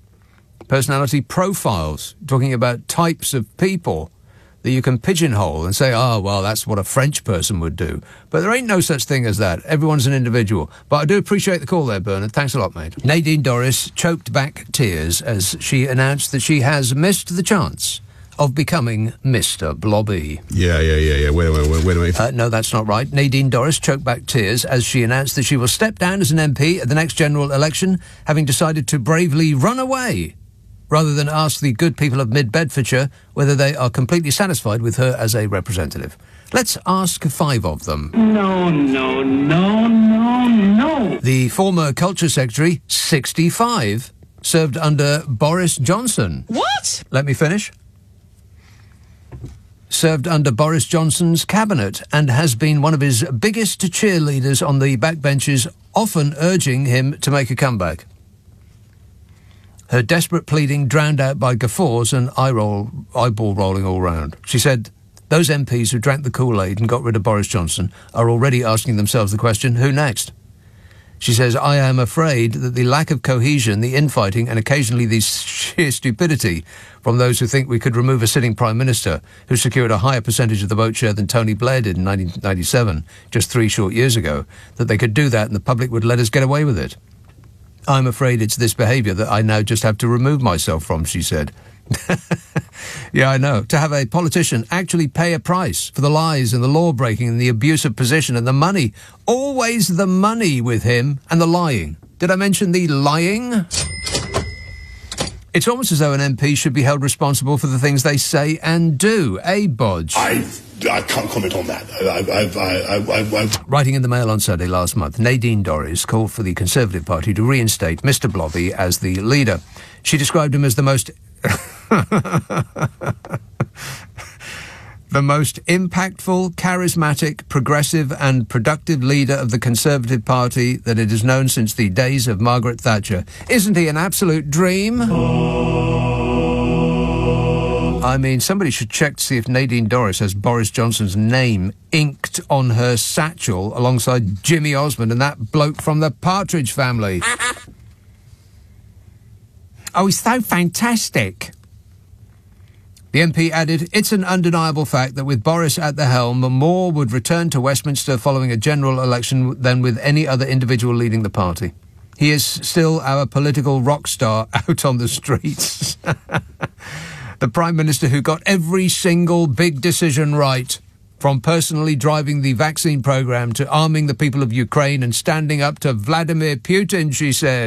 profiles, talking about types of people that you can pigeonhole and say, oh, well, that's what a French person would do. But there ain't no such thing as that. Everyone's an individual. But I do appreciate the call there, Bernard. Thanks a lot, mate. Nadine Dorris choked back tears as she announced that she has missed the chance of becoming Mr. Blobby. Yeah. Wait a minute. No, that's not right. Nadine Dorris choked back tears as she announced that she will step down as an MP at the next general election, having decided to bravely run away, rather than ask the good people of Mid-Bedfordshire whether they are completely satisfied with her as a representative. Let's ask 5 of them. No. The former Culture Secretary, 65, served under Boris Johnson. What? Let me finish. Served under Boris Johnson's cabinet and has been one of his biggest cheerleaders on the backbenches, often urging him to make a comeback. Her desperate pleading drowned out by guffaws and eyeball rolling all round. She said, those MPs who drank the Kool-Aid and got rid of Boris Johnson are already asking themselves the question, who next? She says, I am afraid that the lack of cohesion, the infighting, and occasionally the sheer stupidity from those who think we could remove a sitting Prime Minister who secured a higher percentage of the vote share than Tony Blair did in 1997, just 3 short years ago, that they could do that and the public would let us get away with it. I'm afraid it's this behaviour that I now just have to remove myself from, she said. Yeah, I know. To have a politician actually pay a price for the lies and the law-breaking and the abusive position and the money. Always the money with him and the lying. Did I mention the lying? It's almost as though an MP should be held responsible for the things they say and do. Bodge? I can't comment on that. Writing in the Mail on Saturday last month, Nadine Dorris called for the Conservative Party to reinstate Mr. Blobby as the leader. She described him as the most impactful, charismatic, progressive and productive leader of the Conservative Party that it has known since the days of Margaret Thatcher. Isn't he an absolute dream? I mean, somebody should check to see if Nadine Dorris has Boris Johnson's name inked on her satchel alongside Jimmy Osmond and that bloke from the Partridge Family. Oh, he's so fantastic. The MP added, it's an undeniable fact that with Boris at the helm, more would return to Westminster following a general election than with any other individual leading the party. He is still our political rock star out on the streets. The Prime Minister who got every single big decision right, from personally driving the vaccine programme to arming the people of Ukraine and standing up to Vladimir Putin, she said.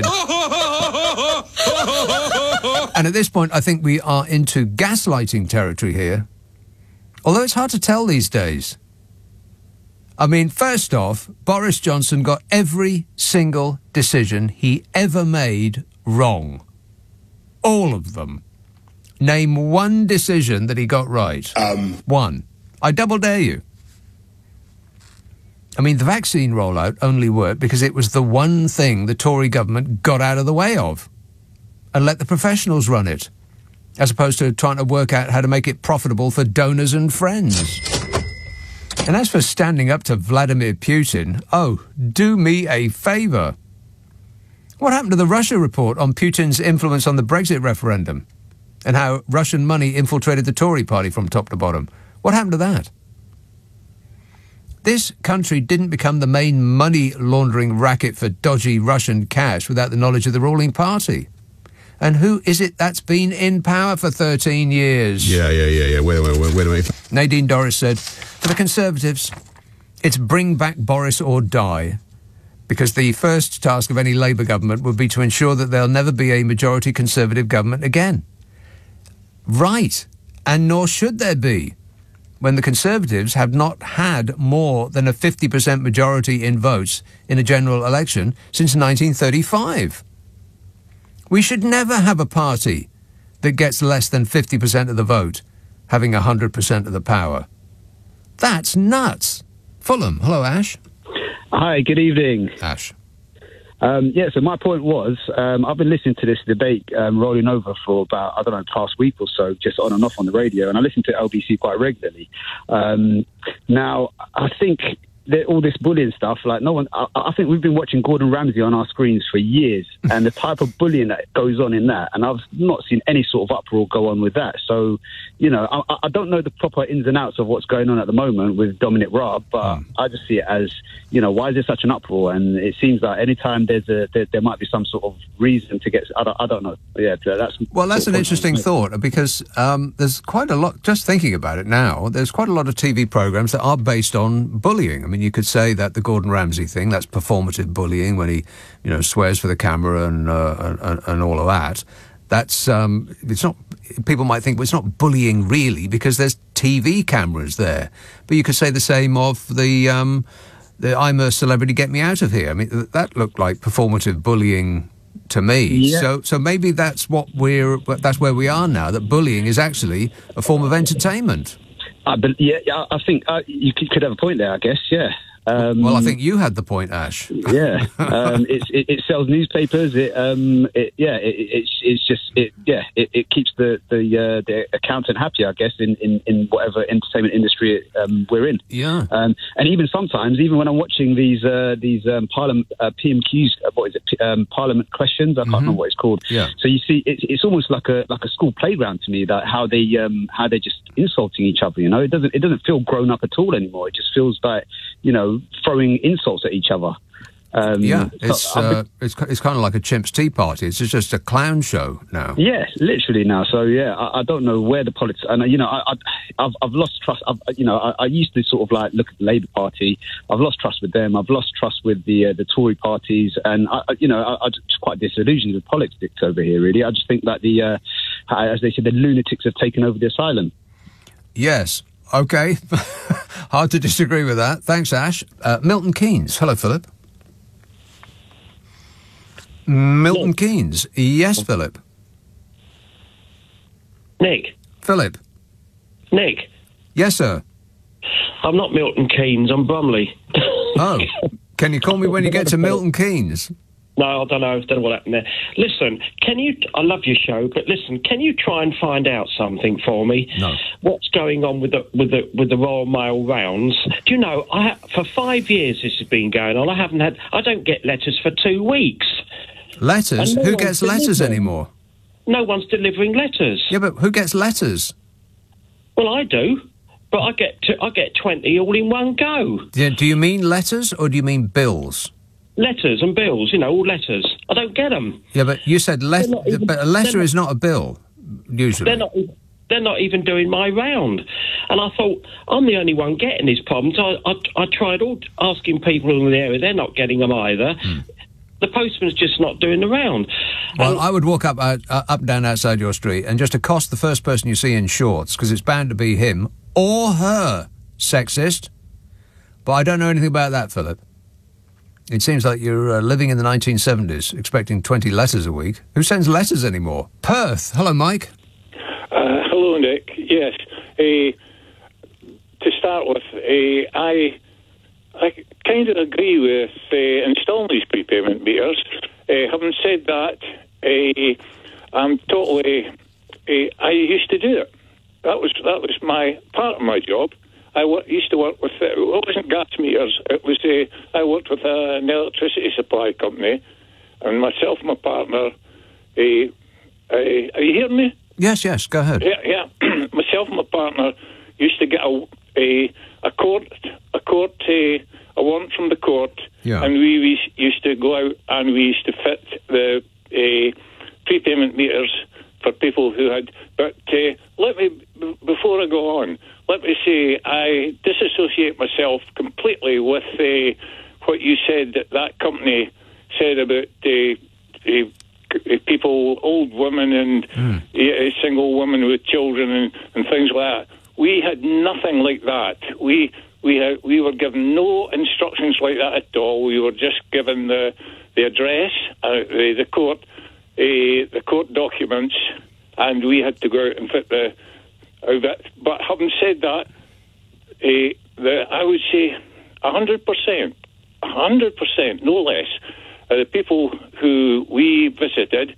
And at this point, I think we are into gaslighting territory here. Although it's hard to tell these days. I mean, first off, Boris Johnson got every single decision he ever made wrong. All of them. Name one decision that he got right. One. I double dare you. I mean, the vaccine rollout only worked because it was the one thing the Tory government got out of the way of and let the professionals run it, as opposed to trying to work out how to make it profitable for donors and friends. And as for standing up to Vladimir Putin, oh, do me a favour. What happened to the Russia report on Putin's influence on the Brexit referendum and how Russian money infiltrated the Tory party from top to bottom? What happened to that? This country didn't become the main money laundering racket for dodgy Russian cash without the knowledge of the ruling party. And who is it that's been in power for 13 years? Yeah. Wait a minute. Nadine Dorris said, for the Conservatives, it's bring back Boris or die, because the first task of any Labour government would be to ensure that there'll never be a majority Conservative government again. Right, and nor should there be. when the Conservatives have not had more than a 50% majority in votes in a general election since 1935. We should never have a party that gets less than 50% of the vote having 100% of the power. That's nuts. Fulham. Hello, Ash. Hi, good evening. Ash. So my point was, I've been listening to this debate rolling over for about, I don't know, past week or so, just on and off on the radio, and I listen to LBC quite regularly. Now, I think that all this bullying stuff, like I think we've been watching Gordon Ramsay on our screens for years, and the type of bullying that goes on in that, and I've not seen any sort of uproar go on with that. So, I don't know the proper ins and outs of what's going on at the moment with Dominic Raab, but I just see it as, why is there such an uproar? And it seems like any time there might be some sort of reason to get, I don't know. Yeah, that's an interesting thought, because there's quite a lot, just thinking about it now, there's quite a lot of TV programmes that are based on bullying. I mean, you could say that the Gordon Ramsay thing, that's performative bullying when he, swears for the camera and all of that. That's, it's not, people might think, well, it's not bullying really because there's TV cameras there. But you could say the same of the I'm a Celebrity, Get Me Out of Here. I mean, that looked like performative bullying to me. Yeah. So maybe that's where we are now, that bullying is actually a form of entertainment. I think you could have a point there, I guess, yeah. Well, I think you had the point, Ash. Yeah, it sells newspapers. It keeps the accountant happy, I guess, in whatever entertainment industry we're in. Yeah, and even sometimes, even when I'm watching these Parliament PMQs, what is it? Parliament questions. I can't remember what it's called. Yeah. So you see, it's almost like a school playground to me. That how they're just insulting each other. It doesn't feel grown up at all anymore. It just feels like throwing insults at each other. It's kind of like a chimps tea party. It's just a clown show now. Yeah, literally now. So I don't know where the politics. And I've lost trust. I used to sort of like look at the Labour Party. I've lost trust with them. I've lost trust with the Tory parties, and I'm just quite disillusioned with politics over here. Really, I just think that as they said, the lunatics have taken over the asylum. Yes. Okay. Hard to disagree with that. Thanks, Ash. Milton Keynes. Hello, Philip. Milton Keynes. Yes, Philip. Nick. Philip. Nick. Yes, sir. I'm not Milton Keynes. I'm Brumley. Oh. Can you call me when you get to Milton Keynes? No, I don't know what happened there. Listen, I love your show, but listen, can you try and find out something for me? No. What's going on with the Royal Mail rounds? Do you know, for 5 years this has been going on. I don't get letters for 2 weeks. Letters? Who gets letters anymore? No one's delivering letters. Yeah, but who gets letters? Well, I do, but I get 20 all in one go. Yeah, do you mean letters or do you mean bills? Letters and bills, all letters. I don't get them. Yeah, but you said but a letter is not a bill, usually. They're not even doing my round. And I thought, I'm the only one getting these problems. I tried asking people in the area, they're not getting them either. The postman's just not doing the round. Well, I would walk up and down outside your street and just accost the first person you see in shorts, because it's bound to be him or her, sexist. But I don't know anything about that, Philip. It seems like you're living in the 1970s, expecting 20 letters a week. Who sends letters anymore? Perth. Hello, Mike. Hello, Nick. Yes. To start with, I kind of agree with installing these prepayment meters. Having said that, I'm totally. I used to do it. That was my part of my job. I used to work with. It wasn't gas meters. It was. I worked with an electricity supply company, and myself and my partner. Are you hearing me? Yes. Go ahead. Yeah. Myself and my partner used to get a warrant from the court, and we used to go out and we used to fit the prepayment meters for people who had. But before I go on, let me say I disassociate myself completely with what you said that company said about people, old women and single women with children and things like that. We had nothing like that. We were given no instructions like that at all. We were just given the address, the court documents, and we had to go out and fit the. But having said that, I would say 100%, no less, the people who we visited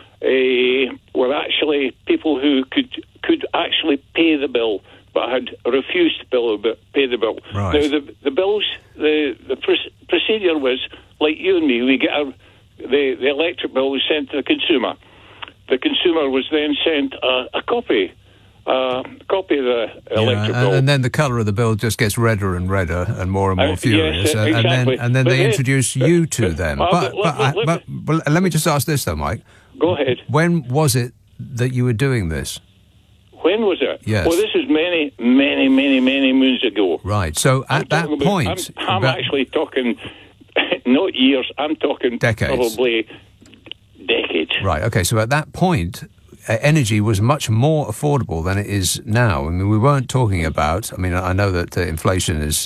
were actually people who could actually pay the bill, but had refused to pay the bill. Right. Now, the bills, the procedure was like you and me. We get the electric bill was sent to the consumer. The consumer was then sent a copy of the electric bill. And then the colour of the bill just gets redder and redder and more furious. Yes, exactly. And then they introduce you to them. But let me just ask this, though, Mike. Go ahead. When was it that you were doing this? When was it? Yes. Well, this is many moons ago. Right. So at that point... I'm actually talking, not years, I'm talking decades. Probably decades. Right. Okay. So at that point, energy was much more affordable than it is now. I mean, we weren't talking about... I mean, I know that inflation is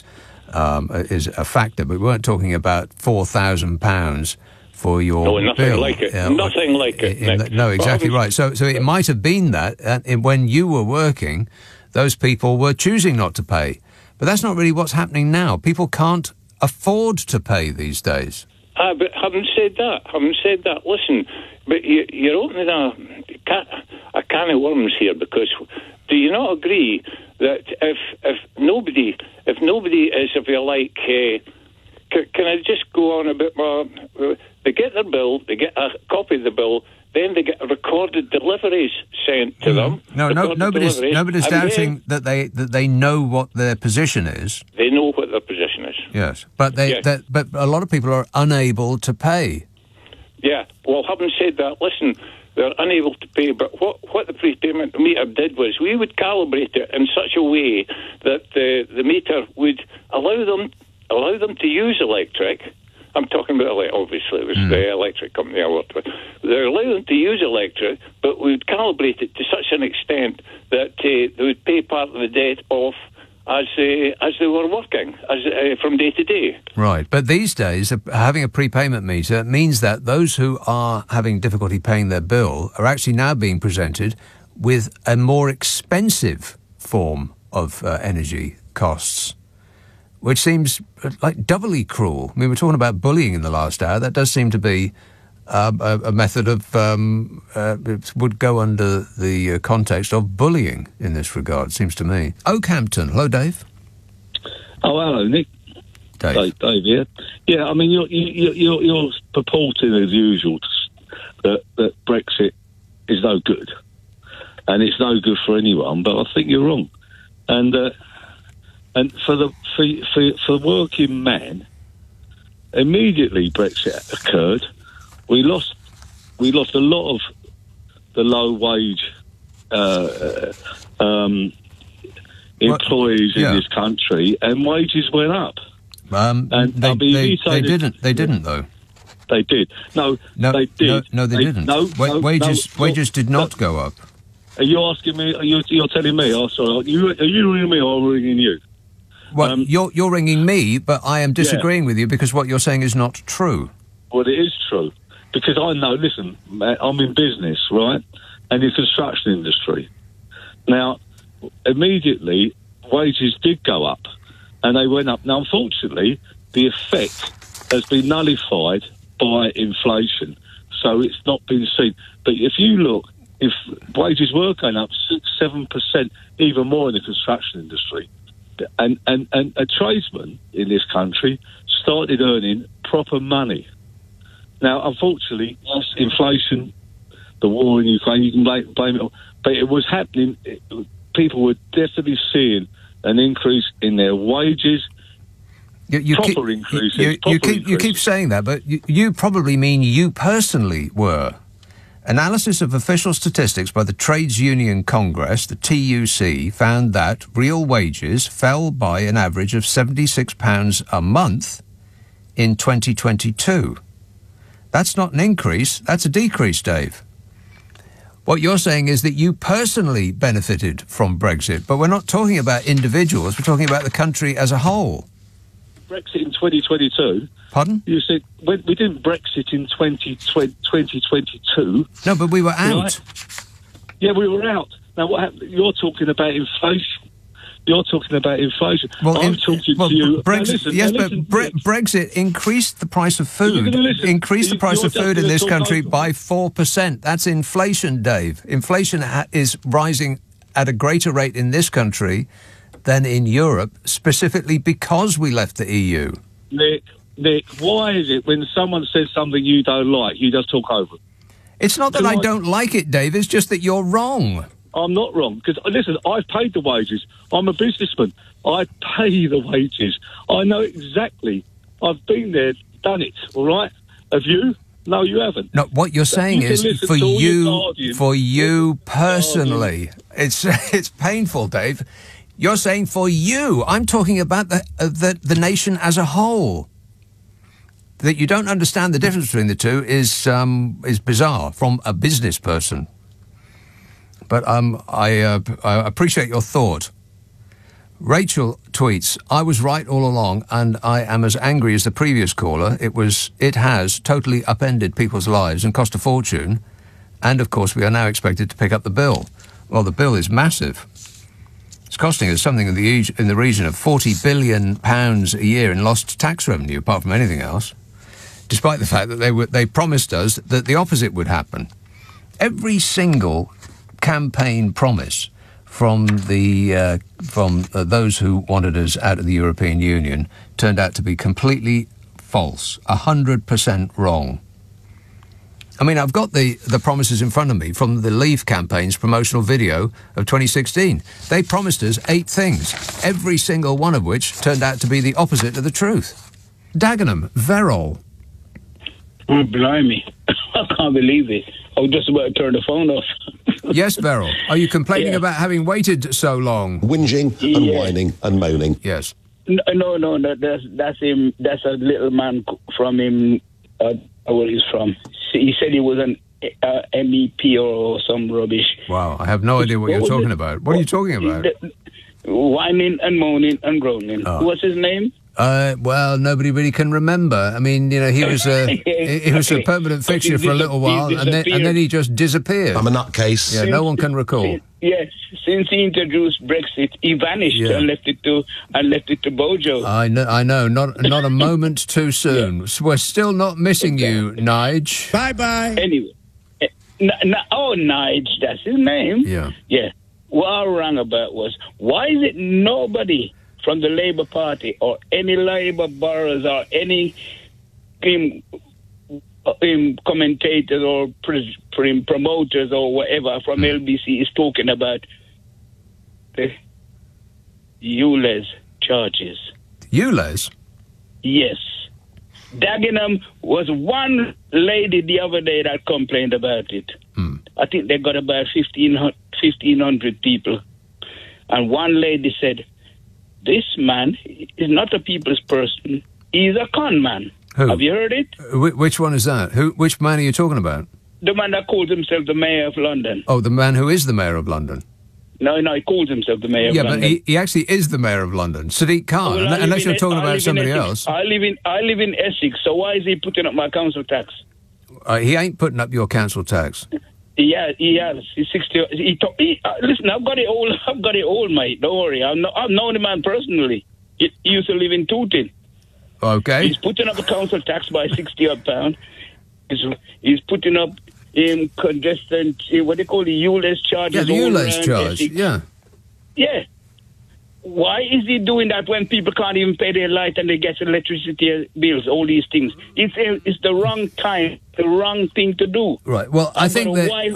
a factor, but we weren't talking about £4,000 for your bill. No, nothing like it. Nothing like it. No, exactly right. So it might have been that when you were working, those people were choosing not to pay. But that's not really what's happening now. People can't afford to pay these days. But having said that, listen, but you're opening a can of worms here, because do you not agree that if nobody is, if you like, can I just go on a bit more? They get their bill, they get a copy of the bill, then they get recorded deliveries sent to them. No, nobody's doubting that they know what their position is. They know what their position is. Yes, but but a lot of people are unable to pay. Yeah, well, having said that, listen, they're unable to pay, but what the prepayment meter did was we would calibrate it in such a way that the meter would allow them to use electric. I'm talking about, obviously, it was the electric company I worked with. They allow them to use electric, but we would calibrate it to such an extent that they would pay part of the debt off as they were working, from day to day. Right, but these days, having a prepayment meter means that those who are having difficulty paying their bill are actually now being presented with a more expensive form of energy costs, which seems like doubly cruel. I mean, we're talking about bullying in the last hour. That does seem to be a method of... it would go under the context of bullying in this regard, seems to me. Oakhampton. Hello, Dave. Oh, hello, Nick. Dave here. Yeah, I mean, you're purporting as usual that Brexit is no good. And it's no good for anyone, but I think you're wrong. And for the working man, immediately Brexit occurred, we lost a lot of the low wage employees in this country, and wages went up. They didn't though. They did. No, they did. No, they didn't. Wages did not go up. Are you asking me? You're telling me? Oh, sorry. Are you ringing me or ringing you? Well, you're ringing me, but I am disagreeing with you because what you're saying is not true. Well, it is true. Because I know, listen, I'm in business, right? And the construction industry. Now, immediately, wages did go up. And they went up. Now, unfortunately, the effect has been nullified by inflation. So it's not been seen. But if you look, if wages were going up 6-7%, even more in the construction industry, and a tradesman in this country started earning proper money. Now, unfortunately, inflation, the war in Ukraine, you can blame it all, but it was happening. People were definitely seeing an increase in their wages, You keep saying that, but you probably mean you personally were. Analysis of official statistics by the Trades Union Congress, the TUC, found that real wages fell by an average of £76 a month in 2022. That's not an increase, that's a decrease, Dave. What you're saying is that you personally benefited from Brexit, but we're not talking about individuals, we're talking about the country as a whole. Brexit in 2022. Pardon? You said we didn't Brexit in 2022. No, but we were out. Right? Yeah, we were out. Now, what happened? You're talking about inflation. Well, I'm talking to you. Brexit increased the price of food. Increased the price of food in this country by 4%. That's inflation, Dave. Inflation is rising at a greater rate in this country than in Europe, specifically because we left the EU. Nick, why is it when someone says something you don't like, you just talk over it? It's not that I don't like it, Dave. It's just that you're wrong. I'm not wrong, because, listen, I've paid the wages. I'm a businessman. I pay the wages. I know exactly. I've been there, done it, all right? Have you? No, you haven't. No, what you're saying is for you personally. It's painful, Dave. You're saying for you. I'm talking about the nation as a whole. That you don't understand the difference between the two is bizarre from a business person. But I appreciate your thought. Rachel tweets, I was right all along, and I am as angry as the previous caller. It has totally upended people's lives and cost a fortune. And, of course, we are now expected to pick up the bill. Well, the bill is massive. It's costing us something in the region of £40 billion a year in lost tax revenue, apart from anything else, despite the fact that they promised us that the opposite would happen. Every single campaign promise from those who wanted us out of the European Union turned out to be completely false, 100% wrong. I mean, I've got the promises in front of me from the Leave campaign's promotional video of 2016. They promised us 8 things, every single one of which turned out to be the opposite of the truth. Dagenham, Verrall. Oh, blimey. I can't believe it. I was just about to turn the phone off. Yes, Verrall. Are you complaining about having waited so long? Whinging and whining and moaning. Yes. No. That's him. That's a little man from him. Where he's from. He said he was an MEP or some rubbish. Wow, I have no idea what you're talking about. What are you talking about? Whining and moaning and groaning. Oh. What's his name? Well, nobody really can remember. I mean, you know, he was a permanent fixture for a little while, and then he just disappeared. I'm a nutcase. Yeah, no one can recall. Yes, since he introduced Brexit, he vanished and left it to Bojo. I know. Not a moment too soon. Yeah. We're still not missing you, Nige. Bye. Anyway, Nige, that's his name. Yeah. What I rang about was, why is it nobody from the Labour Party or any Labour boroughs or any commentators or promoters or whatever from LBC is talking about the ULEZ charges? ULEZ? Yes. Dagenham was one lady the other day that complained about it. I think they got about 1,500 people. And one lady said, this man is not a people's person. He's a con man. Who? Have you heard it? Which one is that? Which man are you talking about? The man that calls himself the Mayor of London. Oh, the man who is the Mayor of London. No, he calls himself the Mayor of London. Yeah, but he actually is the Mayor of London. Sadiq Khan, unless you're talking about somebody else. I live in Essex, so why is he putting up my council tax? He ain't putting up your council tax. He has. He's 60. Listen, I've got it all, mate. Don't worry. I've known the man personally. He used to live in Tooting. Okay. He's putting up a council tax by £60 He's putting up contestant, what they call the ULEZ charges. Yeah, the ULEZ charge. Yeah. Why is he doing that when people can't even pay their light and they get electricity bills? All these things. It's the wrong time, the wrong thing to do. Right. Well, I think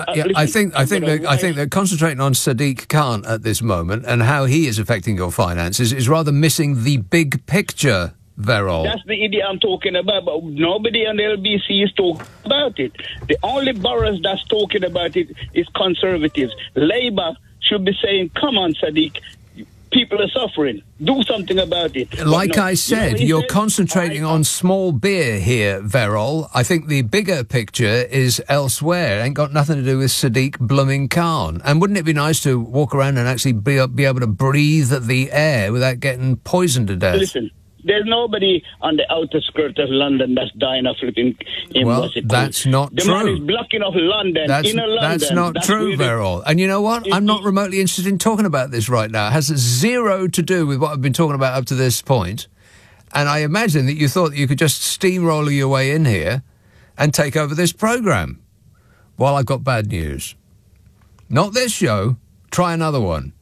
that concentrating on Sadiq Khan at this moment and how he is affecting your finances is rather missing the big picture, Verrall. That's the idiot I'm talking about, but nobody on the LBC is talking about it. The only boroughs that's talking about it is Conservatives. Labour should be saying, come on, Sadiq, People are suffering. Do something about it. Like No, I said, you know, you're concentrating on small beer here, Verol. I think the bigger picture is elsewhere. It ain't got nothing to do with Sadiq blooming Khan. And wouldn't it be nice to walk around and actually be able to breathe the air without getting poisoned to death? Listen, there's nobody on the outer skirt of London that's dying of flipping. Well, that's not the true. man is blocking off London, inner London. That's not true, Verol. And you know what? I'm not remotely interested in talking about this right now. It has zero to do with what I've been talking about up to this point. And I imagine that you thought that you could just steamroller your way in here and take over this programme. Well, I've got bad news. Not this show. Try another one.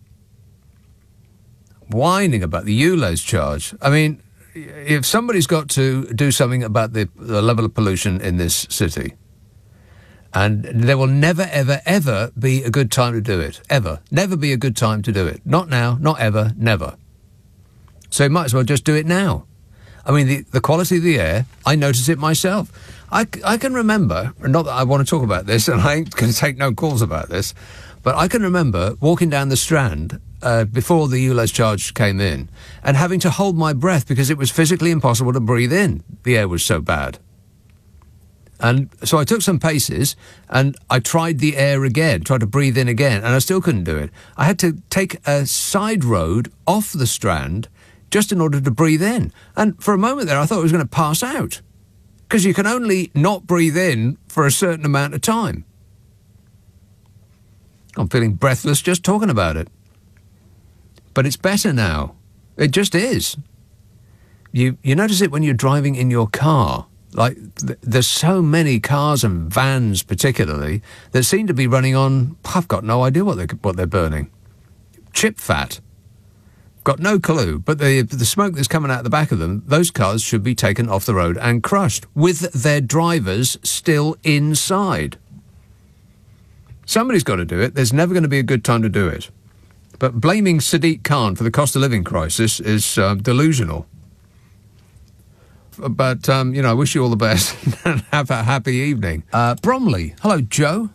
Whining about the ULEZ charge. I mean, if somebody's got to do something about the level of pollution in this city, and there will never, ever, ever be a good time to do it. Ever. Never be a good time to do it. Not now, not ever, never. So you might as well just do it now. I mean, the quality of the air, I notice it myself. I can remember, not that I want to talk about this, and I ain't going to take no calls about this, but I can remember walking down the Strand before the ULEZ charge came in and having to hold my breath because it was physically impossible to breathe in. The air was so bad. And so I took some paces and I tried the air again, tried to breathe in again, and I still couldn't do it. I had to take a side road off the Strand just in order to breathe in. And for a moment there I thought I was going to pass out because you can only not breathe in for a certain amount of time. I'm feeling breathless just talking about it. But it's better now. It just is. You notice it when you're driving in your car. Like, there's so many cars and vans particularly that seem to be running on, I've got no idea what they're burning. Chip fat. Got no clue. But the smoke that's coming out the back of them, those cars should be taken off the road and crushed with their drivers still inside. Somebody's got to do it. There's never going to be a good time to do it. But blaming Sadiq Khan for the cost of living crisis is delusional. But, I wish you all the best and have a happy evening. Bromley. Hello, Joe.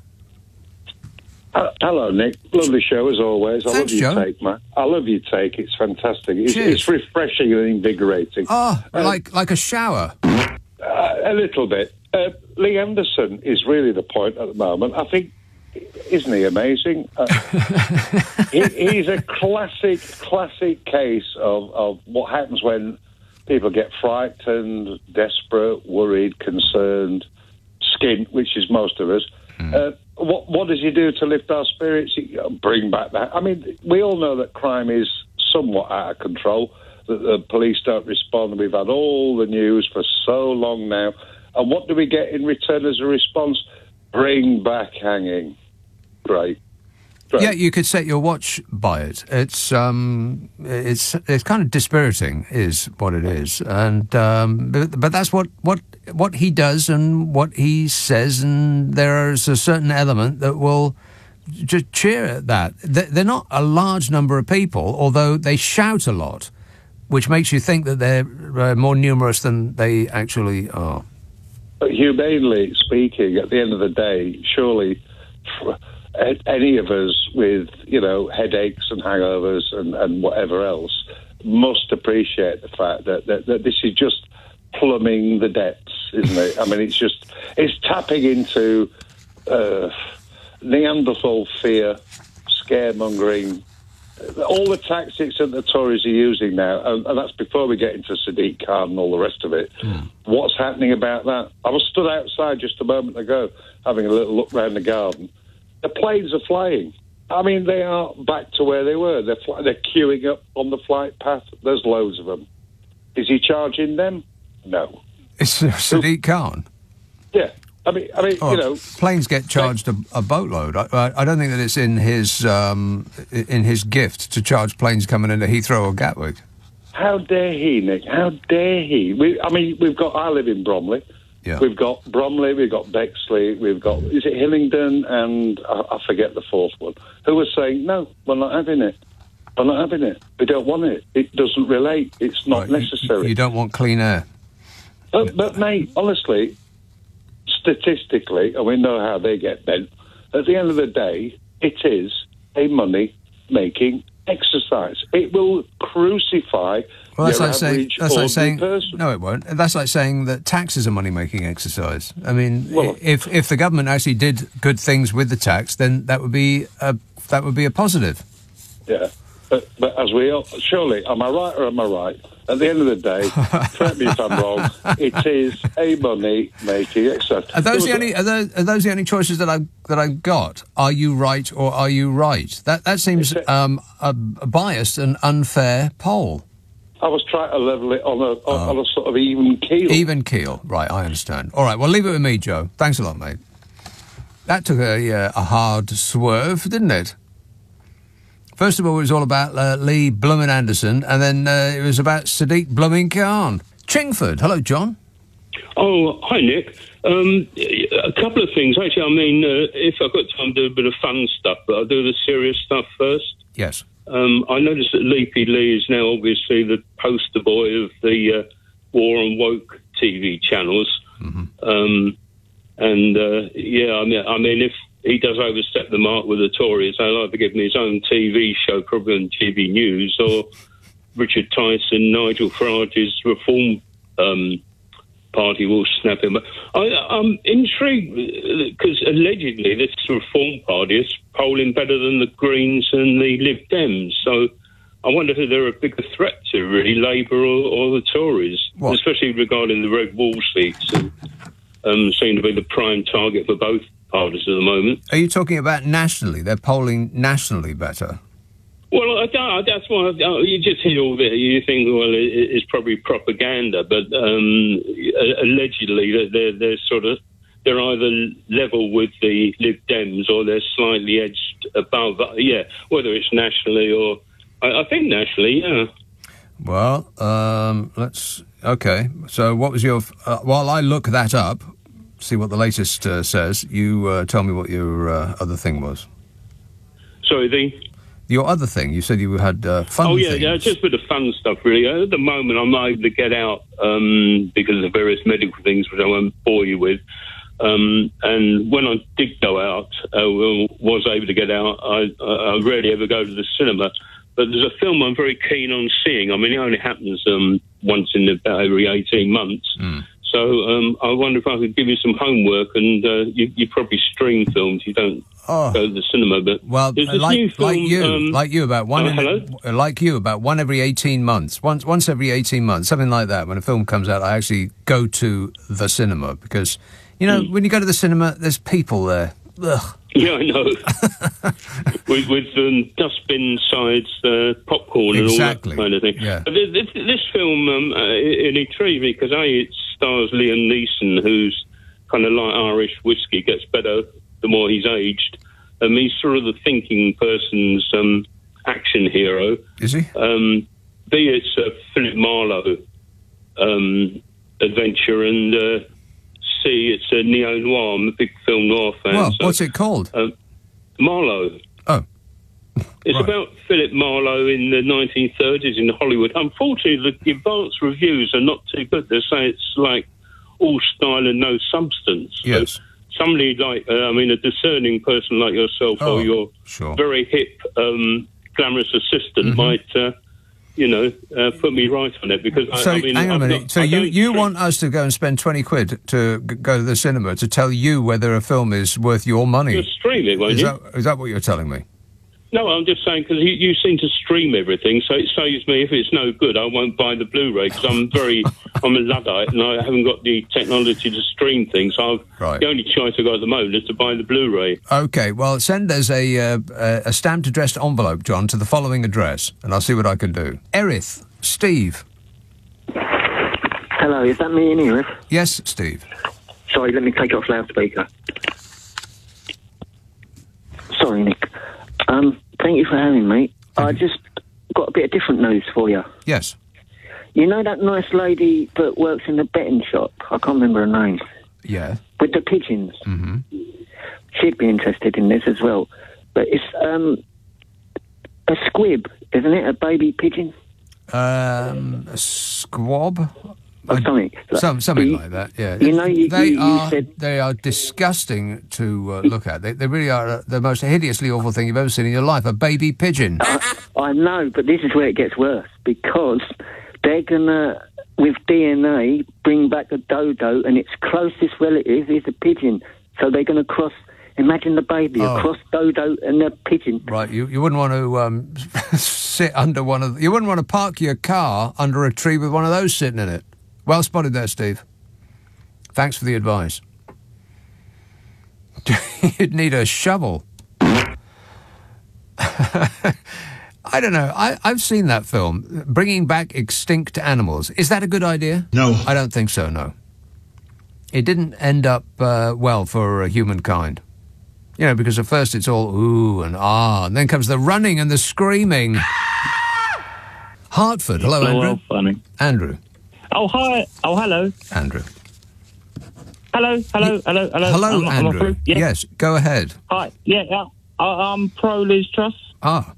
Hello, Nick. Lovely show, as always. Thanks, I love your Joe. take, man. I love your take. It's fantastic. It's refreshing and invigorating. Oh, like a shower. A little bit. Lee Anderson is really the point at the moment. I think, isn't he amazing? He's a classic case of what happens when people get frightened, desperate, worried, concerned, skint, which is most of us. What does he do to lift our spirits? Bring back that. I mean, we all know that crime is somewhat out of control, that the police don't respond. We've had all the news for so long now. And what do we get in return as a response? Bring back hanging. Great. Yeah, you could set your watch by it. It's kind of dispiriting, is what it is, and but that's what he does and what he says, and there's a certain element that will just cheer at that. They're not a large number of people, although they shout a lot, which makes you think that they're more numerous than they actually are. But humanely speaking, at the end of the day, surely any of us with, headaches and hangovers and whatever else must appreciate the fact that this is just plumbing the depths, isn't it? I mean, it's tapping into Neanderthal fear, scaremongering, all the tactics that the Tories are using now, and that's before we get into Sadiq Khan and all the rest of it. What's happening about that? I was stood outside just a moment ago having a little look round the garden. The planes are flying. I mean, they are back to where they were. They're queuing up on the flight path. There's loads of them. Is he charging them? No. It's Sadiq Khan. Yeah. I mean, planes get charged a boatload. I don't think that it's in his gift to charge planes coming into Heathrow or Gatwick. How dare he, Nick? How dare he? I live in Bromley. Yeah. We've got Bromley, we've got Bexley, we've got, is it Hillingdon, and I forget the fourth one, who are saying, no, we're not having it. We're not having it. We don't want it. It doesn't relate. It's not necessary. You don't want clean air. But mate, honestly, statistically, and we know how they get bent, at the end of the day, it is a money-making exercise. It will crucify Well, that's your like saying, average ordinary person. no, it won't. That's like saying that tax is a money-making exercise. I mean, if the government actually did good things with the tax, then that would be a positive. Yeah, but as we all, surely, am I right or am I right? At the end of the day, correct me if I'm wrong, it is a money-making exercise. Are those the only choices that I've got? Are you right or are you right? That seems a biased and unfair poll. I was trying to level it on a sort of even keel. Even keel, right? I understand. All right, well, leave it with me, Joe. Thanks a lot, mate. That took a hard swerve, didn't it? First of all, it was all about Lee Bloomin' Anderson, and then it was about Sadiq Bloomin' Khan. Chingford. Hello, John. Oh, hi, Nick. A couple of things. Actually, I mean, if I've got time to do a bit of fun stuff, but I'll do the serious stuff first. Yes. I noticed that Leafy Lee is now obviously the poster boy of the war on woke TV channels. Mm-hmm. I mean, if he does overstep the mark with the Tories, they'll either give him his own TV show, probably on TV News, or Richard Tyson, Nigel Farage's Reform Party will snap him. I'm intrigued because allegedly this Reform Party is polling better than the Greens and the Lib Dems. So I wonder if they're a bigger threat to really Labour or the Tories, especially regarding the Red Wall seats, and seem to be the prime target for both parties at the moment. Are you talking about nationally? They're polling nationally better. Well, that's why you just hear all that. You think, well, it's probably propaganda, but allegedly they're either level with the Lib Dems or they're slightly edged above. Yeah, whether it's nationally or I think nationally, yeah. Well, okay. So, what was your? While I look that up, see what the latest says. You tell me what your other thing was. Sorry, your other thing. You said you had fun. Oh, yeah, things. yeah, just a bit of fun stuff, really. At the moment, I'm not able to get out because of various medical things, which I won't bore you with. And when I did go out, was able to get out, I rarely ever go to the cinema. But there's a film I'm very keen on seeing. I mean, it only happens once in about every 18 months. Mm. So I wonder if I could give you some homework, and you probably stream films. You don't go to the cinema, but like you about one every 18 months. Once every 18 months, something like that. When a film comes out, I actually go to the cinema because when you go to the cinema, there's people there. Ugh. Yeah, I know. with dustbin sides, popcorn, and all that kind of thing. Yeah. But this film, it intrigued me because it stars Liam Neeson, who's kind of like Irish whiskey, gets better the more he's aged. He's sort of the thinking person's action hero. Is he? B, it's a Philip Marlowe adventure, and C, it's a neo-noir. I'm a big film noir fan. Well, what's it called? Marlowe. Oh. It's about Philip Marlowe in the 1930s in Hollywood. Unfortunately, the advanced reviews are not too good. They say it's like all style and no substance. Yes. So somebody like, a discerning person like yourself or your very hip, glamorous assistant might... put me right on it because hang on a minute. So you want us to go and spend 20 quid to go to the cinema to tell you whether a film is worth your money? You'll stream it, won't you? Is that what you're telling me? No, I'm just saying because you seem to stream everything, so it saves me. If it's no good, I won't buy the Blu-ray because I'm a Luddite and I haven't got the technology to stream things. So the only choice I've got at the moment is to buy the Blu-ray. Okay, well, send us a stamped addressed envelope, John, to the following address, and I'll see what I can do. Erith, Steve. Hello, is that me in Erith? Yes, Steve. Sorry, let me take it off loudspeaker. Sorry, Nick. Thank you for having me. I just got a bit of different news for you. Yes. You know that nice lady that works in the betting shop? I can't remember her name. Yeah. With the pigeons. Mm-hmm. She'd be interested in this as well. But it's a squib, isn't it? A baby pigeon? A squab? or something. Something like that, yeah. You know, you said... They are disgusting to look at. They really are the most hideously awful thing you've ever seen in your life, a baby pigeon. I know, but this is where it gets worse, because they're going to, with DNA, bring back a dodo, and its closest relative is a pigeon. So they're going to cross... Imagine the baby, a cross dodo and a pigeon. Right, you wouldn't want to sit under one of... You wouldn't want to park your car under a tree with one of those sitting in it. Well spotted there, Steve. Thanks for the advice. You'd need a shovel. I don't know. I've seen that film, Bringing Back Extinct Animals. Is that a good idea? No. I don't think so, no. It didn't end up well for humankind. You know, because at first it's all ooh and ah, and then comes the running and the screaming. Hartford. Hello, Andrew. Well, funny. Andrew. Oh, hi. Oh, hello. Andrew. Hello. Hello, Andrew. Yes, go ahead. Hi. Yeah, I'm pro Liz Truss. Ah.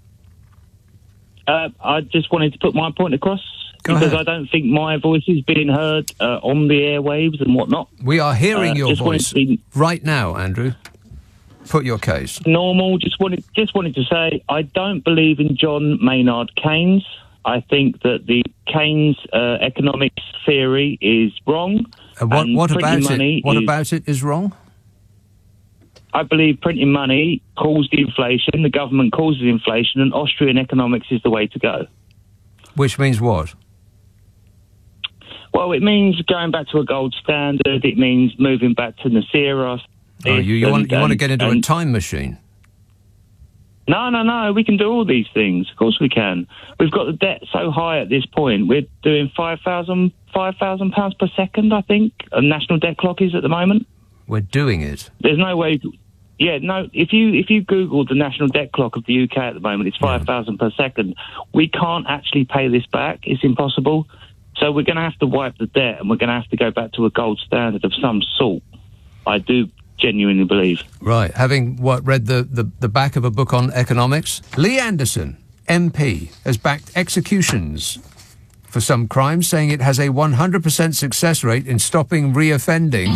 I just wanted to put my point across. Go because ahead. I don't think my voice is being heard on the airwaves and whatnot. We are hearing your voice right now, Andrew. Put your case. Normal. Just wanted to say I don't believe in John Maynard Keynes. I think that the Keynes economics theory is wrong. What about it is wrong? I believe printing money caused inflation, the government causes inflation, and Austrian economics is the way to go. Which means what? Well, it means going back to a gold standard. It means moving back to Nasira. You want to get into a time machine? No. We can do all these things. Of course we can. We've got the debt so high at this point. We're doing £5,000 per second, I think. A national debt clock is at the moment. We're doing it. There's no way... Yeah, no, if you Google the national debt clock of the UK at the moment, it's 5,000 per second. We can't actually pay this back. It's impossible. So we're going to have to wipe the debt, and we're going to have to go back to a gold standard of some sort. I do genuinely believe. Right. Having, read the back of a book on economics? Lee Anderson, MP, has backed executions for some crimes, saying it has a 100% success rate in stopping reoffending.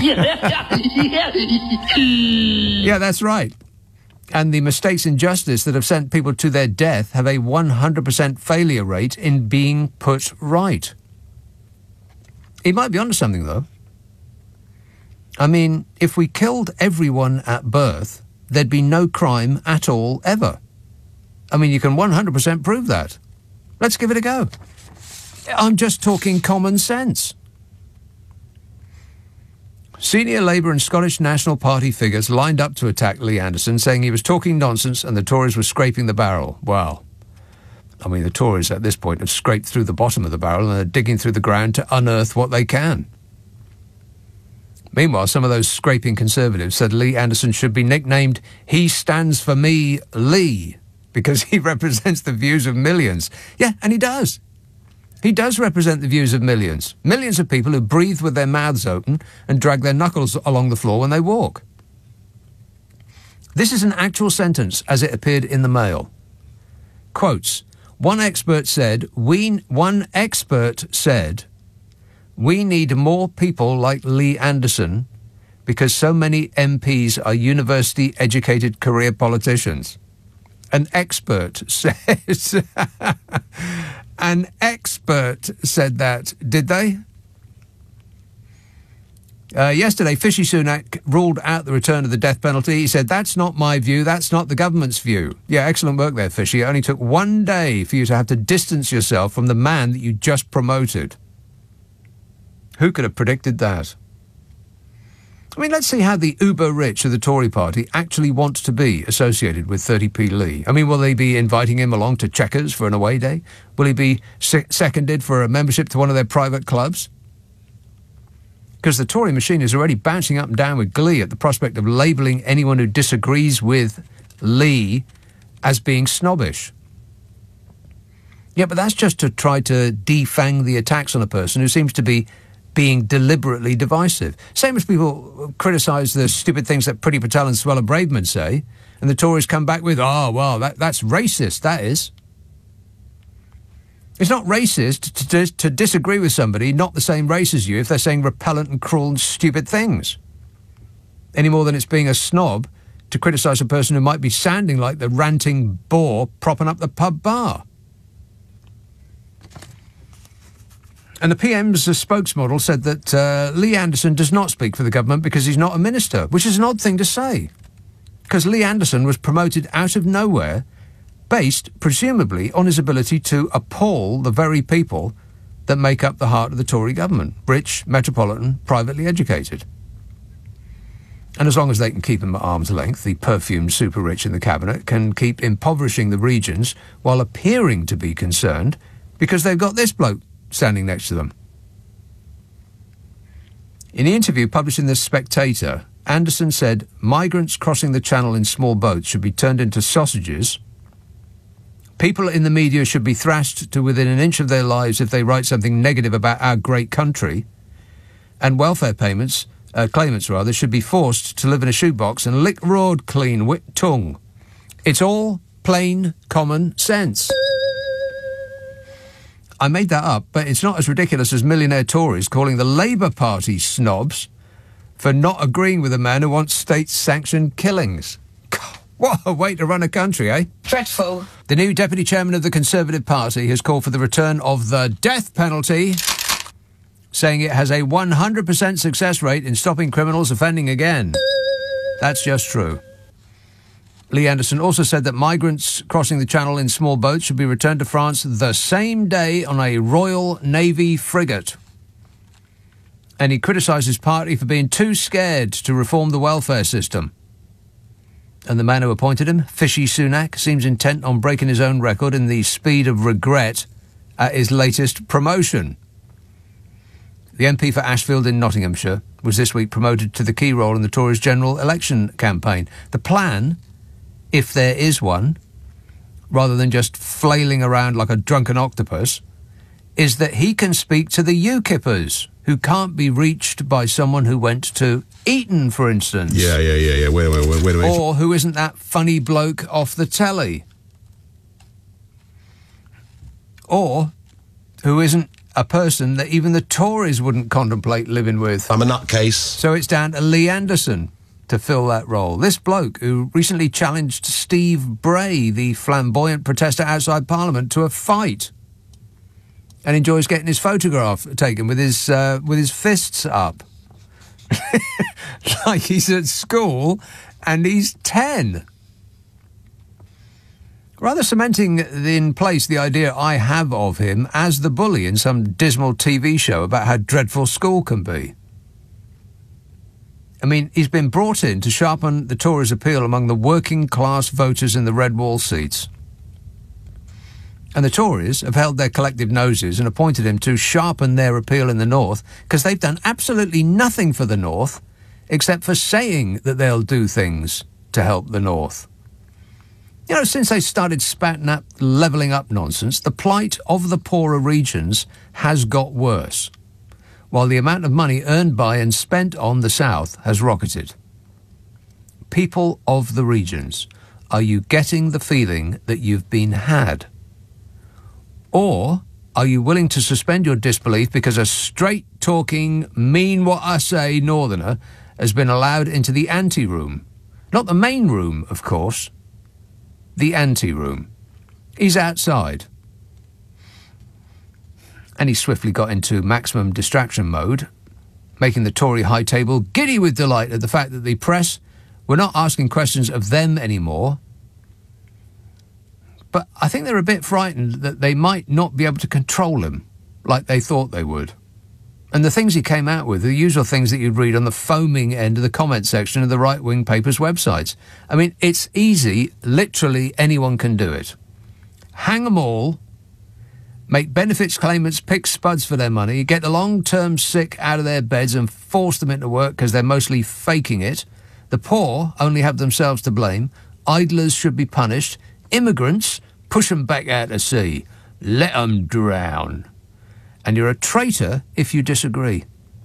Yeah, that's right. And the mistakes in justice that have sent people to their death have a 100% failure rate in being put right. He might be onto something, though. I mean, if we killed everyone at birth, there'd be no crime at all, ever. I mean, you can 100% prove that. Let's give it a go. I'm just talking common sense. Senior Labour and Scottish National Party figures lined up to attack Lee Anderson, saying he was talking nonsense and the Tories were scraping the barrel. Well, I mean, the Tories at this point have scraped through the bottom of the barrel and are digging through the ground to unearth what they can. Meanwhile, some of those scraping Conservatives said Lee Anderson should be nicknamed He Stands For Me Lee, because he represents the views of millions. Yeah, and he does. He does represent the views of millions. Millions of people who breathe with their mouths open and drag their knuckles along the floor when they walk. This is an actual sentence as it appeared in the Mail. Quotes, one expert said, we need more people like Lee Anderson because so many MPs are university-educated career politicians. An expert says... An expert said that, did they? Yesterday, Fishy Sunak ruled out the return of the death penalty. He said, that's not my view, that's not the government's view. Yeah, excellent work there, Fishy. It only took one day for you to have to distance yourself from the man that you just promoted. Who could have predicted that? I mean, let's see how the uber-rich of the Tory party actually want to be associated with 30p Lee. I mean, will they be inviting him along to Chequers for an away day? Will he be seconded for a membership to one of their private clubs? Because the Tory machine is already bouncing up and down with glee at the prospect of labelling anyone who disagrees with Lee as being snobbish. Yeah, but that's just to try to defang the attacks on a person who seems to be being deliberately divisive. Same as people criticise the stupid things that Priti Patel and Suella Braverman say, and the Tories come back with, oh, well, that's racist, that is. It's not racist to disagree with somebody not the same race as you if they're saying repellent and cruel and stupid things. Any more than it's being a snob to criticise a person who might be sounding like the ranting bore propping up the pub bar. And the PM's spokesmodel said that Lee Anderson does not speak for the government because he's not a minister, which is an odd thing to say. Because Lee Anderson was promoted out of nowhere, based, presumably, on his ability to appall the very people that make up the heart of the Tory government. Rich, metropolitan, privately educated. And as long as they can keep him at arm's length, the perfumed super-rich in the cabinet can keep impoverishing the regions while appearing to be concerned because they've got this bloke standing next to them. In the interview published in The Spectator, Anderson said migrants crossing the channel in small boats should be turned into sausages. People in the media should be thrashed to within an inch of their lives if they write something negative about our great country. And welfare claimants should be forced to live in a shoebox and lick road clean with tongue. It's all plain common sense. I made that up, but it's not as ridiculous as millionaire Tories calling the Labour Party snobs for not agreeing with a man who wants state-sanctioned killings. God, what a way to run a country, eh? Dreadful. The new deputy chairman of the Conservative Party has called for the return of the death penalty, saying it has a 100% success rate in stopping criminals offending again. That's just true. Lee Anderson also said that migrants crossing the channel in small boats should be returned to France the same day on a Royal Navy frigate. And he criticised his party for being too scared to reform the welfare system. And the man who appointed him, Fishy Sunak, seems intent on breaking his own record in the speed of regret at his latest promotion. The MP for Ashfield in Nottinghamshire was this week promoted to the key role in the Tories' general election campaign. The plan, if there is one, rather than just flailing around like a drunken octopus, is that he can speak to the UKIPers, who can't be reached by someone who went to Eton, for instance. Yeah. Wait a minute. Or who isn't that funny bloke off the telly. Or who isn't a person that even the Tories wouldn't contemplate living with. I'm a nutcase. So it's down to Lee Anderson to fill that role. This bloke who recently challenged Steve Bray, the flamboyant protester outside Parliament, to a fight, and enjoys getting his photograph taken with his fists up, like he's at school and he's 10. Rather cementing in place the idea I have of him as the bully in some dismal TV show about how dreadful school can be. I mean, he's been brought in to sharpen the Tories' appeal among the working-class voters in the red wall seats. And the Tories have held their collective noses and appointed him to sharpen their appeal in the North because they've done absolutely nothing for the North except for saying that they'll do things to help the North. You know, since they started spatting up levelling up nonsense, the plight of the poorer regions has got worse, while the amount of money earned by and spent on the South has rocketed. People of the regions, are you getting the feeling that you've been had? Or are you willing to suspend your disbelief because a straight-talking, mean-what-I-say northerner has been allowed into the ante-room? Not the main room, of course. The ante-room. He's outside. And he swiftly got into maximum distraction mode, making the Tory high table giddy with delight at the fact that the press were not asking questions of them anymore. But I think they're a bit frightened that they might not be able to control him like they thought they would. And the things he came out with are the usual things that you'd read on the foaming end of the comment section of the right-wing papers' websites. I mean, it's easy. Literally anyone can do it. Hang them all. Make benefits claimants pick spuds for their money, get the long-term sick out of their beds and force them into work because they're mostly faking it. The poor only have themselves to blame. Idlers should be punished. Immigrants, push them back out to sea. Let them drown. And you're a traitor if you disagree.